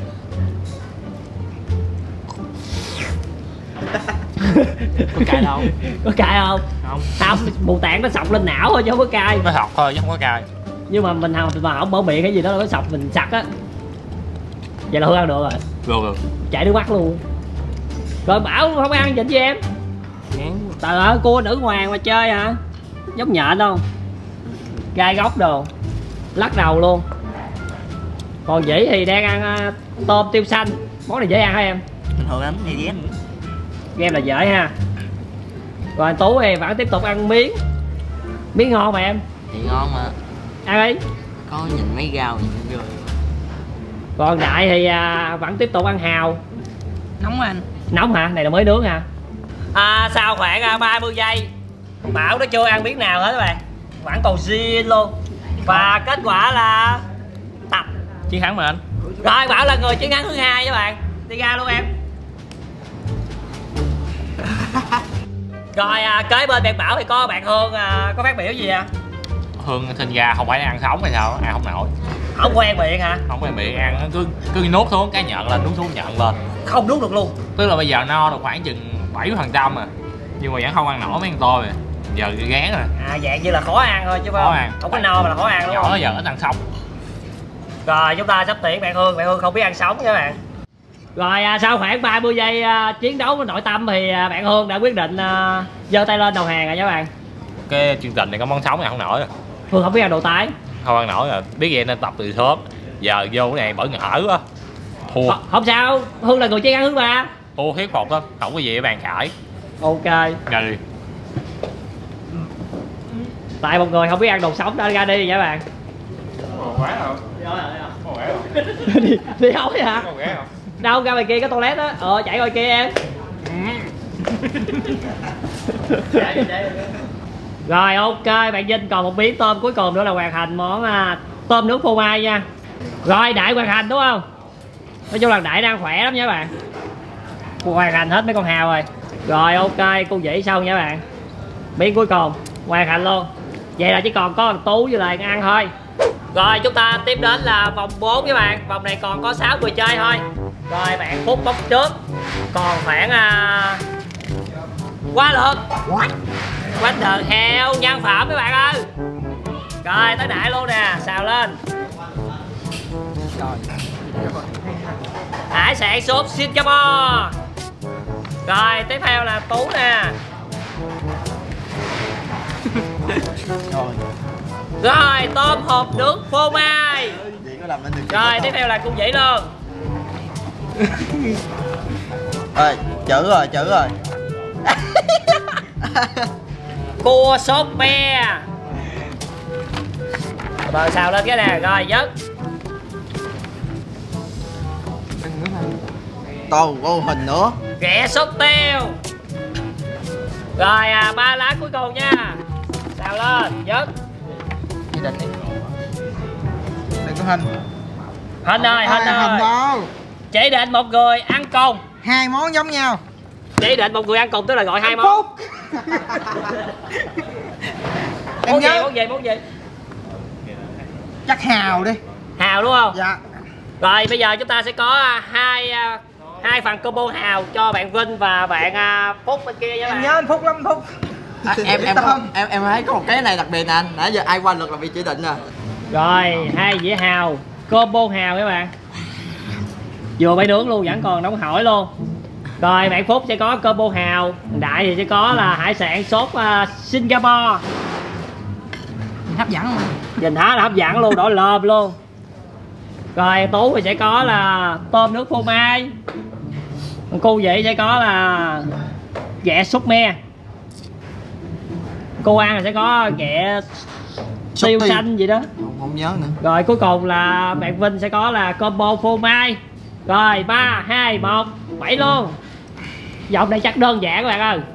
Có cay đâu? Có cay không? Không. Không, mù tạng nó sọc lên não thôi chứ không có cay. Nó học thôi chứ không có cay. Nhưng mà mình không mà không mở miệng cái gì đó là nó sọc mình sặc á. Vậy là Hương ăn được rồi. Được được. Chảy nước mắt luôn. Rồi Bảo không ăn vậy chứ em. Trời ơi cua nữ hoàng mà chơi hả? Giống nhện không? Gai góc đồ. Lắc đầu luôn. Còn Dĩ thì đang ăn uh, tôm tiêu xanh. Món này dễ ăn hả em? Bình thường lắm, này ghét. Game là dễ ha. Rồi anh Tú thì vẫn tiếp tục ăn miếng. Miếng ngon mà em. Thì ngon mà. Ăn đi. Có nhìn mấy rau nhìn rồi. Còn Đại thì à, vẫn tiếp tục ăn hào. Nóng anh. Nóng hả? Này là mới nướng hả? À, sau khoảng à, ba mươi giây Bảo nó chưa ăn miếng nào hết các bạn. Vẫn còn zin luôn. Và kết quả là tập Chiến thắng mà anh. Rồi Bảo là người chiến thắng thứ hai các bạn. Đi ra luôn em. Rồi à, kế bên bạn Bảo thì có bạn Hương à, có phát biểu gì à? Hương sinh ra không phải ăn sống hay sao, ăn không nổi. Không quen miệng hả? Không phải miệng ăn cứ cứ nuốt xuống cái nhận lên, nuốt xuống nhận lên. Không nuốt được luôn. Tức là bây giờ no được khoảng chừng bảy mươi phần trăm à, nhưng mà vẫn không ăn nổi mấy con tôm rồi. Giờ gán rồi. À dạng như là khó ăn thôi chứ phải Khó không? ăn. Không có no mà là khó ăn đúng không? Nhỏ giờ ít ăn sống. Rồi chúng ta sắp tuyển bạn Hương, bạn Hương không biết ăn sống nha các bạn. Rồi à, sau khoảng ba mươi giây à, chiến đấu với nội tâm thì à, bạn Hương đã quyết định à, giơ tay lên đầu hàng rồi nha các bạn. Cái chương trình này có món sống này không nổi rồi. Hương không biết ăn đồ tái. Không ăn nổi rồi, biết vậy nên tập từ sớm. Giờ vô cái này bỡ ngỡ quá. Thua. Không, không sao, Hương là người chiến thắng thứ ba. Thua thuyết phục lắm, không có gì để bàn cãi. Ok. Ra đi. Tại một người không biết ăn đồ sống đó ra đi nha các bạn. Quán không? đi, đi đâu vậy hả? Không ghé không? Đâu ra ngoài kia có toilet á. Ờ chạy ngoài kia em. Rồi ok bạn Vinh còn một miếng tôm cuối cùng nữa là hoàn thành món à, tôm nướng phô mai nha. Rồi Đại hoàn thành đúng không? Nói chung là Đại đang khỏe lắm nha các bạn. Hoàn thành hết mấy con hào rồi. Rồi ok cô Dĩ xong nha các bạn. Miếng cuối cùng hoàn thành luôn. Vậy là chỉ còn có thằng Tú với lại ăn thôi. Rồi chúng ta tiếp đến là vòng bốn các bạn. Vòng này còn có sáu người chơi thôi. Rồi bạn Phúc bóc trước. Còn khoảng à... quá lượt. Quánh thờ heo nhân phẩm các bạn ơi. Rồi tới Đại luôn nè. Xào lên. Hải sản sốt Singapore. Rồi tiếp theo là Tú nè. Rồi tôm hộp nướng phô mai. có làm nên được. Rồi tiếp theo là cung dĩ luôn. Rồi chữ rồi chữ rồi. Cua sốt me. Rồi xào lên cái nè, rồi dứt. Còn ô hình nữa. Ghẹ sốt tiêu. Rồi à, ba lá cuối cùng nha. Xào lên, dứt. Đừng có hình. Hình ơi, hình Hình ơi. đâu. Chỉ định một người ăn cùng. Hai món giống nhau. Chỉ định một người ăn cùng tức là gọi hai món. Phúc. Em Món gì, nhớ. món gì, món gì? Chắc hào đi. Hào đúng không? Dạ. Rồi bây giờ chúng ta sẽ có hai hai phần combo hào cho bạn Vinh và bạn Phúc bên kia với Em bạn. nhớ anh Phúc lắm Phúc. À, em em không, em em thấy có một cái này đặc biệt nè anh. Nãy giờ ai qua lượt là bị chỉ định nè. Rồi hai dĩa hào, combo hào các bạn. Vừa bay nướng luôn, vẫn còn nóng hổi luôn. Rồi bạn Phúc sẽ có combo hào, Đại thì sẽ có là hải sản sốt uh, Singapore. Hấp dẫn không? Nhìn há là hấp dẫn luôn, đỏ lợm luôn. Rồi Tú thì sẽ có là tôm nước phô mai. Còn cô vậy sẽ có là ghẹ súp me. Cô ăn thì sẽ có ghẹ tiêu xanh gì đó. Không, không nhớ nữa. Rồi cuối cùng là bạn Vinh sẽ có là combo phô mai. Rồi ba, hai, một, bảy luôn. Giọng này chắc đơn giản các bạn ơi.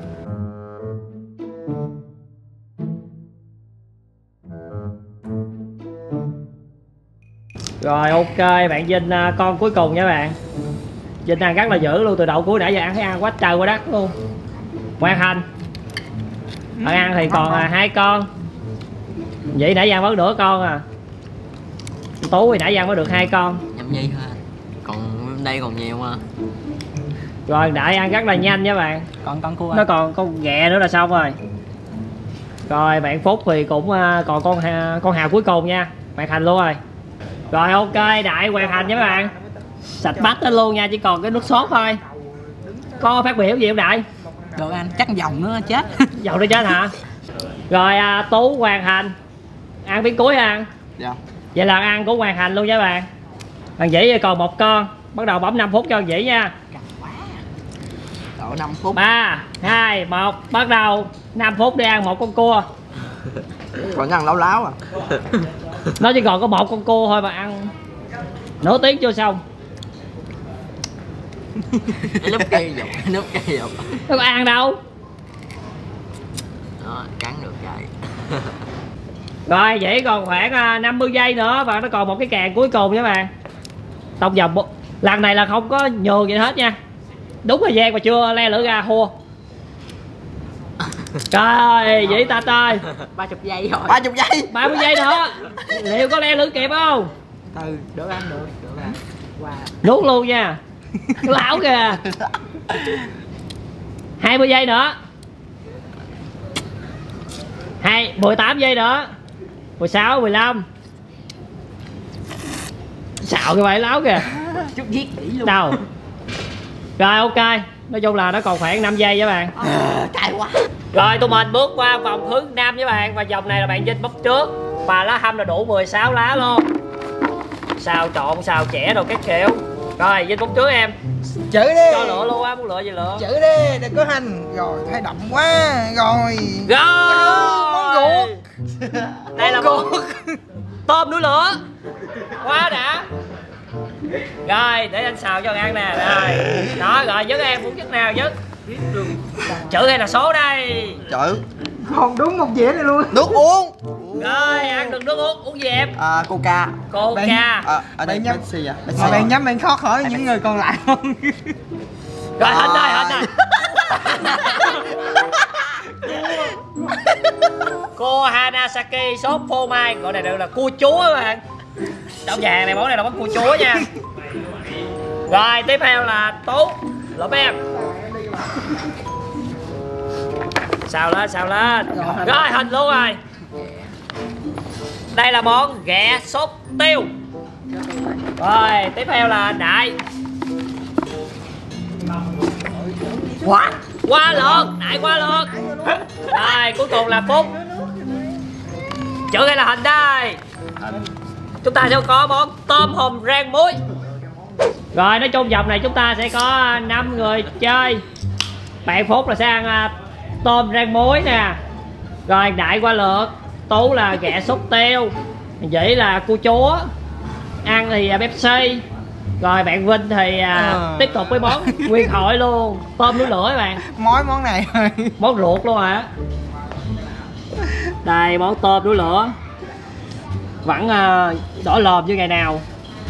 Rồi ok bạn Vinh, con cuối cùng nha bạn. Vinh ăn rất là dữ luôn, từ đầu cuối nãy giờ ăn thấy ăn quá trời quá đất luôn. Hoàn thành. Bạn ăn thì còn à, hai con. Vậy nãy giờ ăn mất nửa con à. Tú thì nãy giờ ăn mới được hai con. Nhâm nhi thôi. Còn đây còn nhiều mà. Rồi Đại ăn rất là nhanh nha bạn. Còn con cua. Nó còn con ghẹ nữa là xong rồi. Rồi bạn Phúc thì cũng uh, còn con con hào cuối cùng nha. Hoàn thành luôn rồi. Rồi ok Đại hoàn thành nha các bạn. Sạch bách lên luôn nha, chỉ còn cái nước sốt thôi. Có phát biểu gì không Đại? Được anh, chắc dòng nữa chết. Dầu đi chết hả? Rồi à, Tú hoàn thành. Ăn miếng cuối ăn. Dạ. Vậy là ăn cũng hoàn thành luôn nha bạn. Bạn Dĩ còn một con. Bắt đầu bấm năm phút cho bạn Dĩ nha. Độ năm phút. Ba, hai, một, bắt đầu. Năm phút đi ăn một con cua. Còn ăn láo láo à. Nó chỉ còn có một con cua thôi mà ăn nửa tiếng chưa xong. Núp cây dọc, núp cây dọc. Nó có ăn đâu. Đó, cắn được vậy. Rồi vậy còn khoảng năm mươi giây nữa và nó còn một cái càng cuối cùng nha bạn. Tông vòng lần này là không có nhường gì hết nha. Đúng thời gian mà chưa le lửa ra hua. Trời Vĩ ta ơi. ba mươi giây rồi. ba mươi giây. ba mươi giây nữa. Liệu có le lửa kịp không? Từ đỡ ăn được, đỡ ăn. Wow. Nuốt luôn nha. Lão kìa. hai mươi giây nữa. Hai, mười tám giây nữa. mười sáu, mười lăm. Xạo cái bãi láo kìa. Chút giết kỹ luôn. Đâu. Rồi ok. Nói chung là nó còn khoảng năm giây với bạn. À, cay quá. Rồi tụi mình bước qua vòng hướng nam với bạn. Và vòng này là bạn Vinh bóc trước. Và lá hâm là đủ mười sáu lá luôn. Xào trộn, xào chẻ đồ các kiểu. Rồi Vinh bóc trước em. Chữ đi. Cho lựa luôn á, muốn lựa gì lựa. Chữ đi, đừng có hành. Rồi, thấy đậm quá. Rồi. Rồi. Món ruột. Đây là món tôm núi lửa. Quá đã. Rồi để anh xào cho ăn nè. Rồi. Đó rồi dứt em, muốn dứt nào dứt. Chữ hay là số đây? Chữ. Còn đúng một dĩa này luôn. Nước uống. Rồi ăn được nước uống, uống gì em? À, Coca. Coca. À, ở đây Bạn nhắm- Pepsi à? Mà bạn nhắm bạn khó khỏi những người còn lại không? Rồi hình đây, hình đây. Cô Hanasaki sốt phô mai, gọi này được là cua chúa các bạn. Đậu vàng này, món này là món cua chúa nha. Rồi tiếp theo là Tú lộp em. Xào lên, xào lên. Rồi hình luôn rồi. Đây là món ghẹ sốt tiêu. Rồi tiếp theo là Đại. Quá. Qua lượt, Đại qua lượt. Rồi cuối cùng là Phúc. Chữ hay là hình đây? chúng ta sẽ có món tôm hùm rang muối. Rồi nói chung vòng này chúng ta sẽ có năm người chơi. Bạn Phúc là sẽ ăn tôm rang muối nè. Rồi Đại qua lượt, Tú là ghẹ sốt tiêu, Dĩ là cua chúa, ăn thì Pepsi. Rồi bạn Vinh thì à, à. tiếp tục với món nguyên hội luôn, tôm núi lửa các bạn. Mối món này món ruột luôn hả? Đây món tôm núi lửa vẫn uh, đỏ lòm như ngày nào.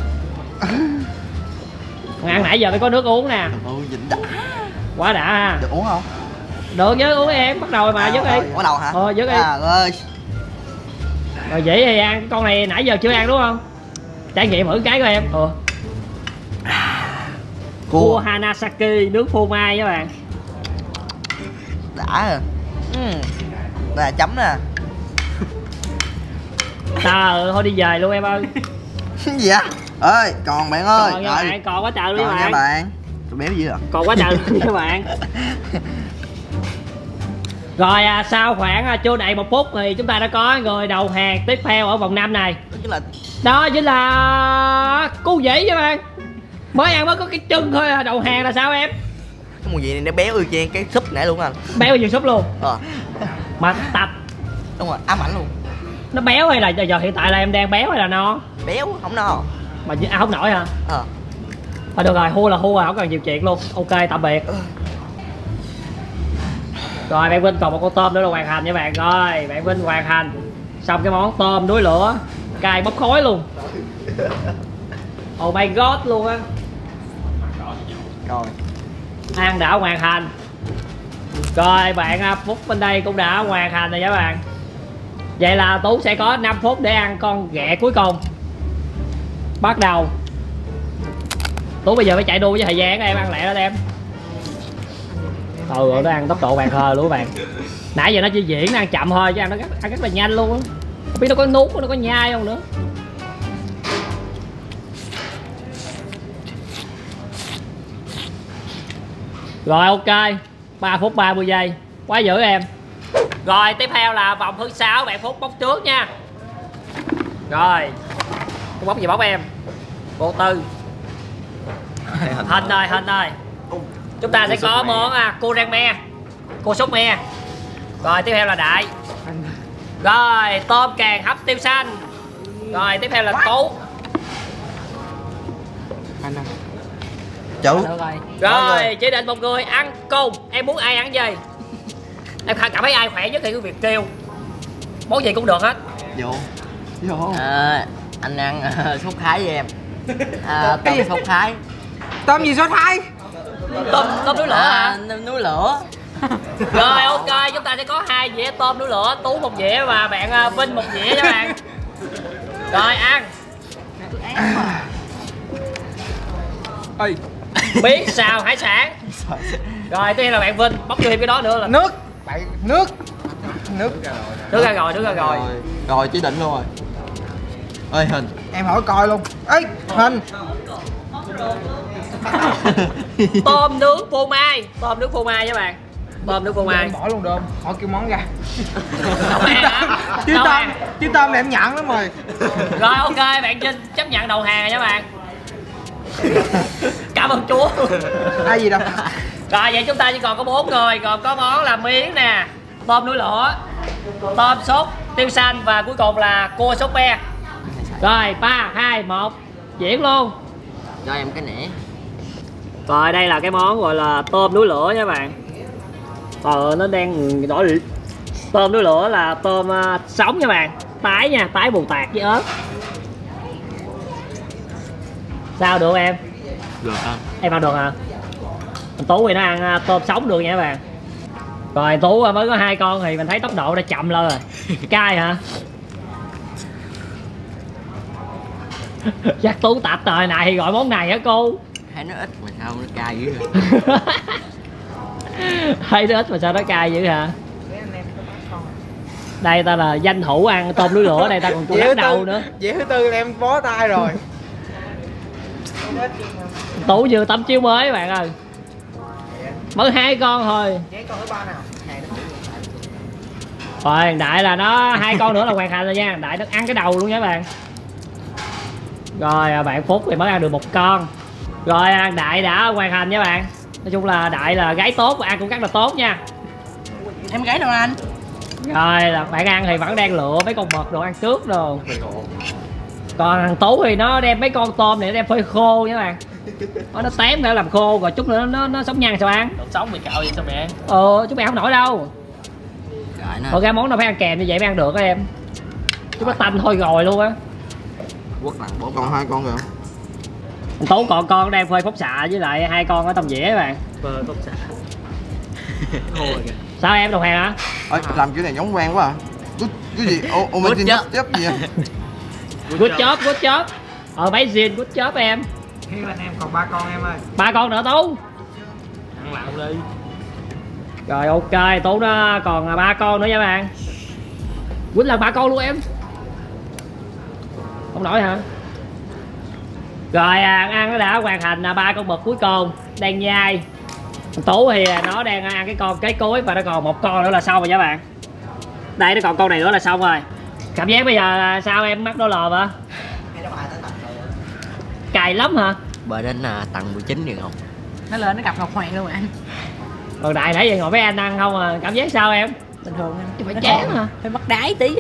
Ăn nãy giờ phải có nước uống nè. Ừ, vịnh đã. Quá đã ha. Được uống không? Được chứ, uống em, bắt đầu rồi mà, à, dứt đi. Bắt đầu hả? Ờ, dứt đi. À, ơi. Rồi Dĩ thì ăn, con này nãy giờ chưa ăn đúng không? Trải nghiệm thử cái của em. Ờ. Cua, cua Hanasaki nướng phô mai các bạn. Đã rồi. Ừ. Đây là chấm nè. Trời thôi đi về luôn em ơi. Gì vậy? Ơi, còn bạn ơi. Còn nha bạn, còn quá trời luôn các bạn. bạn. Tôi béo dữ rồi. Còn quá trời luôn các bạn. Rồi à, sau khoảng à, chưa đầy một phút thì chúng ta đã có người đầu hàng tiếp theo ở vòng năm này. Đó chính là Đó chính là cu Dĩ các bạn. Mới ăn mới có cái chân thôi à, đầu hàng là sao em? cái mùi vị này nó béo y chang cái súp nãy luôn anh. Béo như súp luôn. Ờ. Mà tập Đúng rồi, ám ảnh luôn. nó béo hay là giờ, giờ hiện tại là em đang béo hay là no? Béo, không no. Mà ăn không nổi hả? Ờ. Thôi được rồi, hua là hua rồi, không cần nhiều chuyện luôn. Ok, tạm biệt. Rồi bạn Vinh còn một con tôm nữa là hoàn thành nha bạn. Rồi bạn Vinh hoàn thành xong cái món tôm núi lửa cay bốc khói luôn. Oh my god luôn á. Rồi Ăn đã hoàn thành. Rồi bạn Phúc bên đây cũng đã hoàn thành rồi các bạn. Vậy là Tú sẽ có năm phút để ăn con ghẹ cuối cùng. Bắt đầu. Tú bây giờ phải chạy đua với thời gian, em ăn lẹ đó em. Ừ, nó ăn tốc độ bàn thờ luôn các bạn. Nãy giờ nó chỉ diễn, nó ăn chậm thôi chứ ăn nó rất, ăn rất là nhanh luôn á. Không biết nó có nuốt, nó có nhai không nữa. Rồi ok, ba phút ba mươi giây. Quá dữ em. Rồi tiếp theo là vòng thứ sáu, bạn Phúc bóc trước nha. Rồi. Cô bóc gì bóc em? Cô Tư. Hình rồi, hình rồi. Chúng ta sẽ có món à, cô rang me, cô sốt me. Rồi tiếp theo là Đại. Rồi tôm càng hấp tiêu xanh. Rồi tiếp theo là Tú. Chủ. Rồi chỉ định một người ăn cùng. Em muốn ai ăn gì? Em cảm thấy ai khỏe nhất thì cứ việc kêu. Món gì cũng được hết. Vô. Vô. À, anh ăn uh, sốt thái với em. À, tôm sốt thái. Tôm gì sốt thái? Tôm tôm núi lửa hả? À, núi lửa. Rồi ok, chúng ta sẽ có hai dĩa tôm núi lửa, Tú một dĩa và bạn Vinh một dĩa các bạn. Rồi ăn. Ê. Biết xào hải sản. Rồi tiếp theo là bạn Vinh, bóc cho thêm cái đó nữa là nước. Bạn nước. Nước. Nước ra rồi, nước ra rồi. Rồi, rồi chỉ định luôn rồi. Ơi Hình. Em hỏi coi luôn. Ê, Hình. Tôm nướng phô mai, tôm nướng phô mai các bạn. Tôm nướng phô mai. Bỏ luôn được không? Hỏi kêu món ra. Đâu ăn hả? Chứ Đâu tôm, ăn? chứ tôm này em nhận lắm rồi. Rồi ok, bạn Vinh chấp nhận đầu hàng rồi các bạn. Cảm ơn Chúa. Ai gì đâu. Rồi vậy chúng ta chỉ còn có bốn người, gồm có món là miếng nè, tôm núi lửa, tôm sốt tiêu xanh và cuối cùng là cua sốt me. Rồi ba hai một diễn luôn. Cho em cái nĩa. Rồi đây là cái món gọi là tôm núi lửa nha các bạn. Ờ nó đang đỏ. Tôm núi lửa là tôm uh, sống nha bạn, tái nha, tái bù tạt với ớt. Sao được em? Được anh. Em ăn được hả? Tú thì nó ăn uh, tôm sống được nha các bạn. Rồi Tú uh, mới có hai con thì mình thấy tốc độ đã chậm lên rồi. Cay hả? Chắc Tú tập thời này thì gọi món này hả cô? Hay nó ít mà sao nó cay dữ vậy? Hay nó ít mà sao nó cay dữ hả? Đây ta là danh thủ ăn tôm núi lửa, đây ta còn chưa bắt đầu nữa. Dĩa thứ tư là em bó tay rồi. Tú vừa tấm chiếu mới bạn ơi. Mới hai con thôi. Rồi Đại là nó hai con nữa là hoàn thành rồi nha. Đại nó ăn cái đầu luôn nha các bạn. Rồi à, bạn Phúc thì mới ăn được một con. Rồi à, Đại đã hoàn thành nha bạn. Nói chung là Đại là gái tốt và ăn cũng rất là tốt nha. Em gái đâu anh? Rồi là bạn ăn thì vẫn đang lựa mấy con mực đồ ăn trước rồi. Còn thằng Tú thì nó đem mấy con tôm này nó đem phơi khô nha bạn. Nó, nó tém để làm khô rồi chút nữa nó nó sống nhăn sao ăn. Đậu sống mày cạo vậy sao mẹ? Ờ chúng mày không nổi đâu. Rồi nó Rồi cái món nào phải ăn kèm như vậy mới ăn được á em. Chúng nó tanh thôi rồi luôn á. quất nặng bố Còn hai con kìa. Thằng Tú còn con đang phơi phóng xạ với lại hai con ở tầm dĩa các bạn. Phơi phóng xạ. Thôi kìa. Sao em đồng hàng hả? Ôi, làm kiểu này giống quen quá à. Good, cái gì? Ô, ô, mình Good chấp gì à? Good job, good job. Ờ mấy Jin, good job em. Hiếu anh em còn ba con em ơi. Ba con nữa Tú. Ăn lạo đi. Rồi ok, Tú nó còn ba con nữa nha bạn. Quýnh lần ba con luôn em. Không nổi hả? Rồi à, ăn nó đã hoàn thành là ba con mực cuối cùng đang nhai. Tú thì nó đang ăn cái con kế cuối và nó còn một con nữa là xong rồi nha bạn. Đây nó còn con này nữa là xong rồi. Cảm giác bây giờ là sao em mắc đô lò hả? Cày lắm hả? bờ đến là tầng mười chín được không? Nó lên nó gặp Ngọc Hoàng luôn anh. Còn Đại nãy giờ ngồi với anh ăn không à, cảm giác sao em? Bình thường anh. Chứ phải chán hả? Phải bắt đáy tí.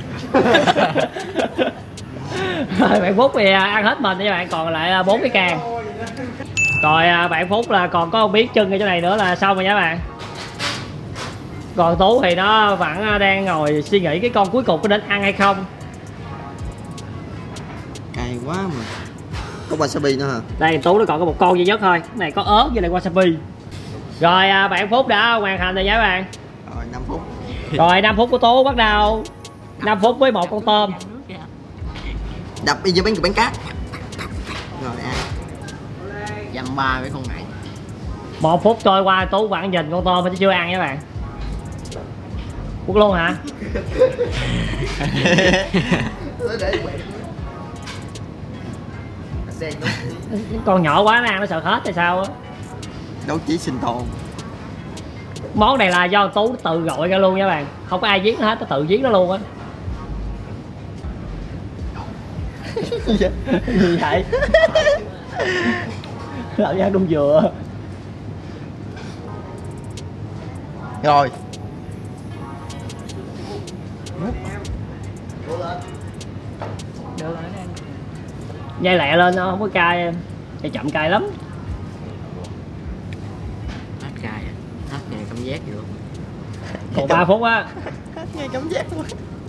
Rồi bạn Phúc thì ăn hết mình nha bạn, còn lại bốn cái càng. Rồi bạn Phúc là còn có một miếng chân ở chỗ này nữa là xong rồi nha bạn. Còn Tú thì nó vẫn đang ngồi suy nghĩ cái con cuối cùng có đến ăn hay không. Cay quá mà. Có wasabi nữa hả? Đây Tú nó còn có một con duy nhất thôi. Cái này có ớt với lại wasabi. Rồi bạn Phúc đã hoàn thành rồi nha bạn. Rồi năm phút. Rồi năm phút của Tú bắt đầu. năm phút với một con tôm. Đập đi vô bánh bánh cá. Rồi ăn. Dăm ba với con này. Một phút trôi qua Tú vẫn nhìn con tôm mà chứ chưa ăn nha bạn. Quất luôn hả? Con nhỏ quá nó ăn nó sợ hết hay sao á? Đấu trí sinh tồn. Món này là do Tú tự gọi ra luôn nha bạn. Không có ai giết nó hết, nó tự giết nó luôn á. Gì vậy? Làm như ăn đung dừa. Rồi. Được rồi anh. Nhai lẹ lên nó không có cay em. Thì chậm cay lắm. Hết cay à? Hết ngày cảm giác gì luôn. Còn ba phút á. Nghe cảm giác luôn.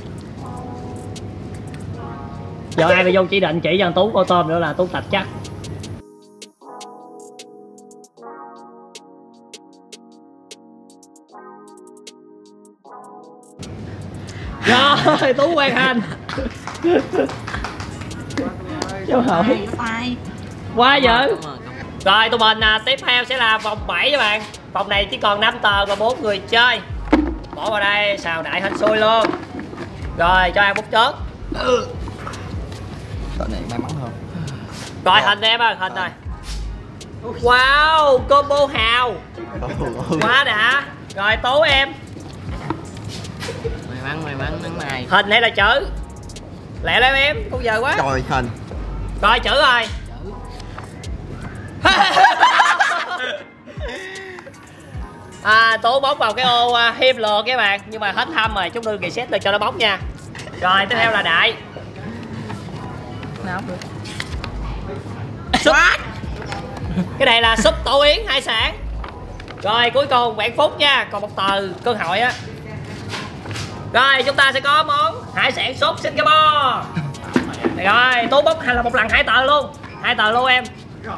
Giờ ai phải vô chỉ định chỉ cho Tú con tôm nữa là Tú tạch chắc. Rồi Tú hoàn thành. Chú hỏi quá dữ. Rồi tụi mình à, tiếp theo sẽ là vòng bảy các bạn. Vòng này chỉ còn năm tờ và bốn người chơi. Bỏ vào đây xào đại hên xui luôn. Rồi cho ăn bút chốt. Tờ này may mắn hơn. Rồi hình em ơi, hình rồi. Wow, combo hào. Quá đã. Rồi Tú em. May mắn may mắn nắng này. Hình hay là chữ? Lẹ lên em, con giờ quá. Rồi hình. Rồi chữ rồi. À, Tú bóng vào cái ô uh, hiêm lượt các bạn. Nhưng mà hết thăm rồi, chúng tôi reset lại cho nó bóng nha. Rồi tiếp theo là Đại. Nào được. Súp. Cái này là súp tổ yến hải sản. Rồi cuối cùng bạn Phúc nha. Còn một tờ cơ hội á. Rồi chúng ta sẽ có món hải sản sốt Singapore. Rồi Tú bốc hay là một lần hai tờ luôn. Hai tờ luôn em.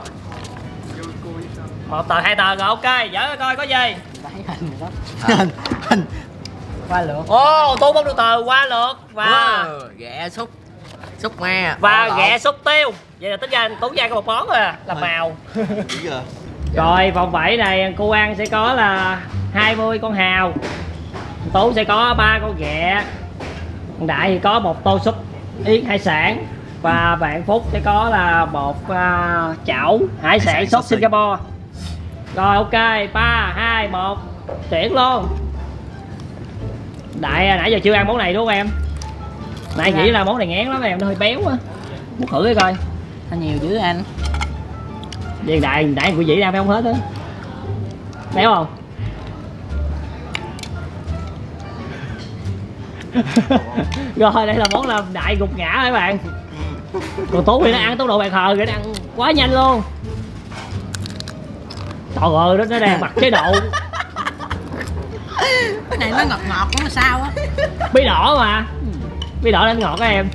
Một tờ hai tờ rồi ok. Dở coi có gì. Hình. Hình. Qua lượt. Ồ oh, Tú bốc được tờ qua lượt. Và Wow, ghẹ xúc. Xúc me. Và ghẹ xúc tiêu. Vậy là tính ra Tú ra có một món rồi à. Là màu. Dữ giờ. Rồi vòng bảy này cô ăn sẽ có là hai mươi con hào. Tú sẽ có ba con ghẹ. Đại thì có một tô súp yến hải sản. Và bạn Phúc sẽ có là một uh, chảo hải sản sốt Singapore. Rồi ok, ba, hai, một, chuyển luôn. Đại nãy giờ chưa ăn món này đúng không em? Nãy nghĩ là món này ngán lắm em, nó hơi béo á. Muốn thử cái coi. Sao nhiều dữ anh? Vậy đại đại của dĩ ra phải không hết á. Béo không? Rồi đây là món làm đại gục ngã các bạn. Còn Tú thì nó ăn tốc độ bàn hờ, nó ăn quá nhanh luôn. Trời ơi, nó nó đang bật chế độ. Cái này nó ngọt ngọt cũng là sao á. Bí đỏ mà. Bí đỏ đánh ngọt các em.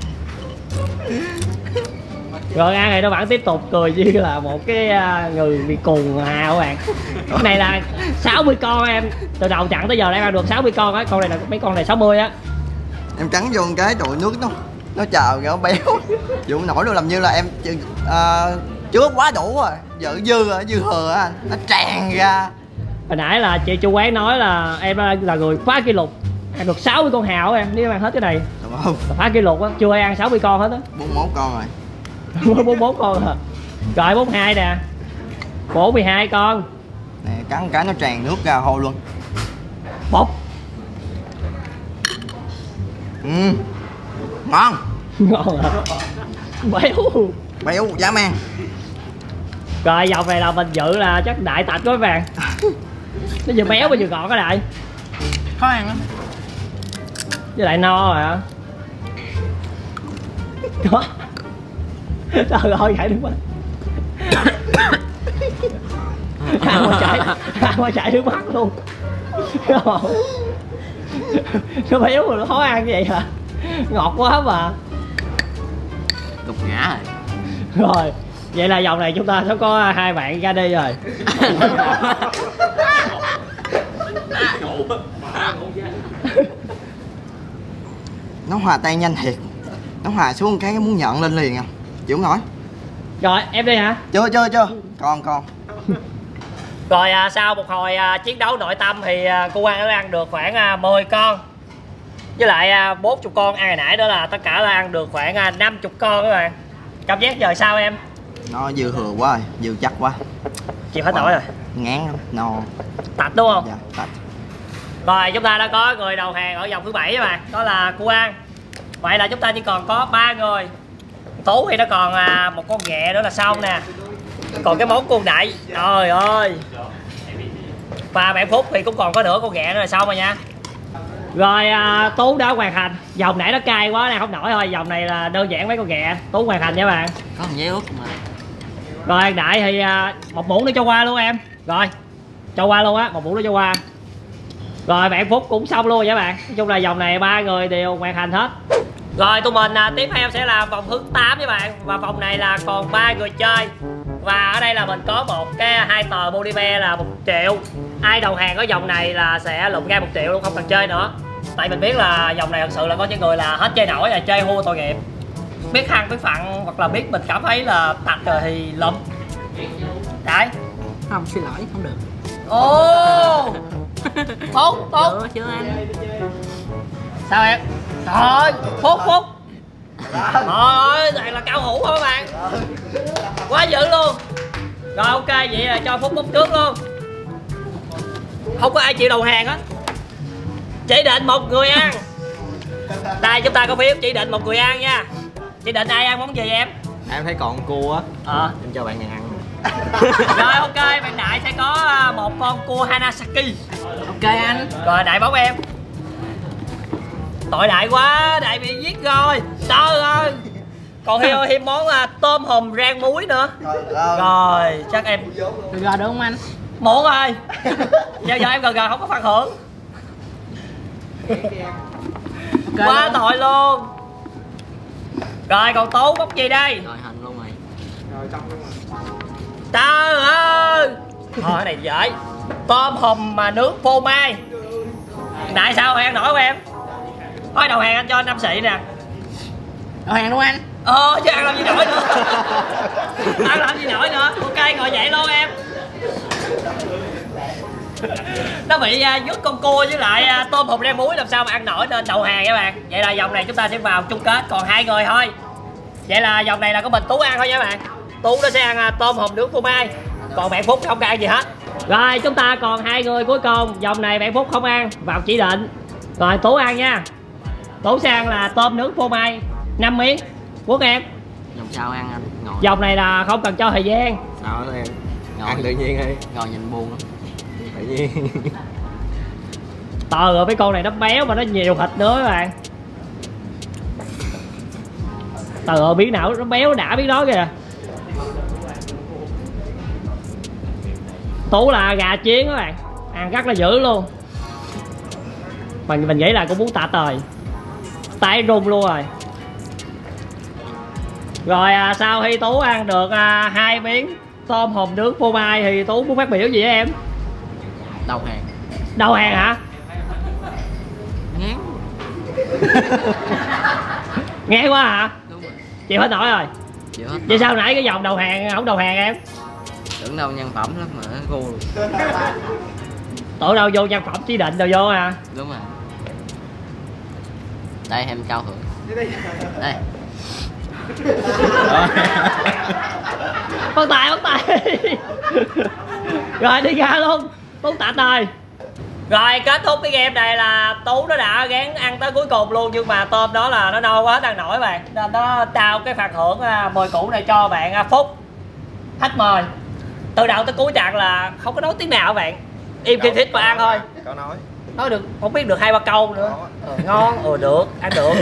Rồi ăn này nó vẫn tiếp tục cười như là một cái người bị cuồng hào các bạn. Cái này là sáu mươi con em. Từ đầu chặn tới giờ đã ăn được sáu mươi con á. Con này là mấy con này sáu mươi á. Em cắn vô một cái trội nước nó nó trào nó béo. Vụ nổi luôn, làm như là em uh, chứa quá đủ rồi, giờ dư rồi, dư thừa á anh, nó tràn ra. Hồi nãy là chị chủ quán nói là em là người phá kỷ lục, ăn được sáu mươi con hào em, nếu em ăn hết cái này Đúng không? phá kỷ lục á, chưa ai ăn sáu mươi con hết á. bốn mươi mốt con rồi. bốn mươi mốt con à. Rồi bốn mươi hai nè, bốn mươi hai con Nè, cắn cái nó tràn nước ra hôi luôn. bốc. Ừ, ngon. Ngon hả? Béo. Béo dám ăn. Rồi dòng này là mình dự là chắc đại tạch đó các bạn. Nó vừa béo mà vừa ngọt cái đại. Khó ăn lắm. Với lại no rồi hả? Đó. Trời ơi chảy nước mắt. Ăn mà chảy, ăn mà chảy nước mắt luôn. Nó béo mà nó khó ăn như vậy hả? Ngọt quá mà. Gục ngã rồi. Rồi, vậy là vòng này chúng ta sẽ có hai bạn ra đi rồi. Nó hòa tan nhanh thiệt. Nó hòa xuống cái muốn nhận lên liền à. Chịu không nổi. Rồi, em đi hả? Chưa chưa chưa. Còn còn. Rồi à, sau một hồi à, chiến đấu nội tâm thì à, cô Quang đã ăn được khoảng à, mười con. Với lại à, bốn mươi con ăn hồi nãy đó là tất cả là ăn được khoảng à, năm mươi con các bạn. Cảm giác giờ sao em? Nó dư thừa quá rồi, dư chắc quá. Chịu hết nổi rồi. Ngán lắm, no. Tạch đúng không? Dạ, tạch. Rồi chúng ta đã có người đầu hàng ở vòng thứ bảy các bạn, đó là cô Quang. Vậy là chúng ta chỉ còn có ba người. Tú thì nó còn à, một con ghẹ nữa là xong nè. Còn cái món con đại, trời ơi. Và bạn Phúc thì cũng còn có nửa con ghẹ nữa là xong rồi nha. Rồi à, Tú đã hoàn thành. Vòng nãy nó cay quá này không nổi thôi. Vòng này là đơn giản mấy con ghẹ. Tú hoàn thành nha bạn. Có một giấy ướt mà. Rồi đại thì à, một muỗng nữa cho qua luôn em. Rồi cho qua luôn á, một muỗng nữa cho qua. Rồi bạn Phúc cũng xong luôn nha bạn. Nói chung là vòng này ba người đều hoàn thành hết. Rồi tụi mình à, tiếp theo sẽ là vòng thứ tám với bạn. Và vòng này là còn ba người chơi. Và ở đây là mình có một cái hai tờ polymer là một triệu. Ai đầu hàng ở vòng này là sẽ lụm ra một triệu luôn, không cần chơi nữa. Tại mình biết là vòng này thật sự là có những người là hết chơi nổi là chơi hua tội nghiệp. Biết hăng biết phận hoặc là biết mình cảm thấy là tạch rồi thì lụm. Đấy. Không, xin lỗi, không được. Ô Tốt, tốt. Chưa, chưa anh. Sao em? Trời ơi, Phúc, Phúc. Trời ơi, toàn là cao thủ thôi các bạn. Quá dữ luôn. Rồi ok, vậy là cho Phúc bút trước luôn. Không có ai chịu đầu hàng hết. Chỉ định một người ăn. Đây chúng ta có phiếu chỉ định một người ăn nha. Chỉ định ai ăn món gì em? Em thấy còn cua á. Ờ. Em cho bạn này ăn. Rồi ok, bạn Đại sẽ có một con cua Hanasaki. Ok anh. Rồi Đại bóng em. Tội Đại quá, Đại bị giết rồi. Trời ơi. Còn thêm, thêm món à, tôm hùm rang muối nữa. Rồi chắc em Được rồi được không anh? muộn rồi. Giờ giờ em gần gần không có phần hưởng. Okay Quá luôn. tội luôn. Rồi còn Tú bóc gì đây? Rồi hành luôn rồi. Trời ơi. Thôi cái này dễ. Tôm hùm mà nướng phô mai. Đại sao ăn nổi không em? Thôi đầu hàng anh cho năm xị nè. Đầu hàng luôn anh. Ờ chứ ăn làm gì nổi nữa. Ăn làm gì nổi nữa. Ok ngồi dậy luôn em. Nó bị uh, dứt con cua với lại uh, tôm hùm rang muối làm sao mà ăn nổi nên đầu hàng các bạn. Vậy là vòng này chúng ta sẽ vào chung kết còn hai người thôi. Vậy là vòng này là có mình Tú ăn thôi nha các bạn. Tú nó sẽ ăn uh, tôm hùm nướng phô mai. Còn bạn Phúc không có ăn gì hết. Rồi chúng ta còn hai người cuối cùng. Vòng này bạn Phúc không ăn, vào chỉ định. Rồi Tú ăn nha. Tú sẽ ăn là tôm nướng phô mai năm miếng. Quốc em. Vòng sau ăn anh. Ngồi. Dòng này là không cần cho thời gian. Sao đó em? Ngồi. Ăn tự nhiên đi. Ngồi nhìn buồn lắm. Tự nhiên. Tờ rồi mấy con này nó béo mà nó nhiều thịt nữa các bạn. Tờ ơi biết nào nó béo đã biết đó kìa. Tú là gà chiên các bạn, ăn rất là dữ luôn. Mình mình nghĩ là cũng muốn tạ tời, tay rung luôn rồi. Rồi à, sau khi Tú ăn được à, hai miếng tôm hùm nướng phô mai thì Tú muốn phát biểu gì với em? Đầu hàng. Đầu hàng hả? Ngán. Nghe quá hả? Đúng rồi. Chịu hết nổi rồi. Chịu hết. Vậy sao nãy cái dòng đầu hàng không đầu hàng em? Tưởng đâu nhân phẩm lắm mà nó gu. Tưởng đâu vô nhân phẩm chỉ định đâu vô à. Đúng rồi. Đây em cao hưởng. Đây. Bắt tay bắt tay. Rồi đi ra luôn. Tú tạ tơi. Rồi kết thúc cái game này là Tú nó đã gán ăn tới cuối cùng luôn. Nhưng mà tôm đó là nó no quá ăn nổi bạn, nên nó trao cái phần thưởng mời cũ này cho bạn Phúc, khách mời. Từ đầu tới cuối chặng là không có nói tiếng nào bạn, im khi thích mà ăn thôi. Có nói. Nói được không biết được hai ba câu nữa. Ờ, ngon, ừ được, ăn được.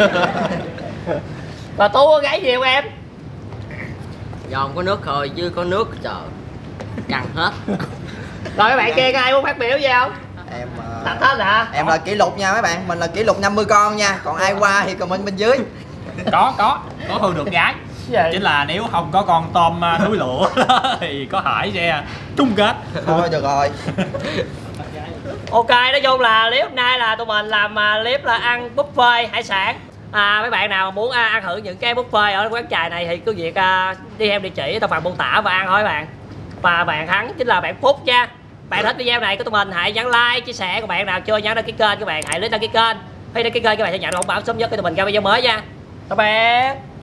Và Tú có gáy gì không em? Giòn có nước thôi chứ có nước trời. Căng hết. Rồi các bạn kia có ai muốn phát biểu gì không? Em uh, Tập hết hả? em là kỷ lục nha mấy bạn, mình là kỷ lục năm mươi con nha. Còn ai qua thì comment bên dưới. Có có có Hương được gái. Vậy? Chính là nếu không có con tôm à, núi lửa thì có Hải sẽ chung kết. Thôi được rồi. Ok, nói chung là clip hôm nay là tụi mình làm clip là ăn buffet hải sản. À, mấy bạn nào muốn à, ăn thử những cái buffet ở quán chài này thì cứ việc à, đi theo địa chỉ tại phần mô tả và ăn thôi bạn. Và bạn thắng chính là bạn Phúc nha. Bạn thích video này của tụi mình hãy nhấn like, chia sẻ. Còn bạn nào chưa nhấn đăng ký kênh các bạn hãy lên đăng ký kênh. Khi đăng ký kênh các bạn sẽ nhận được thông báo sớm nhất khi tụi mình ra video mới nha. Các bạn.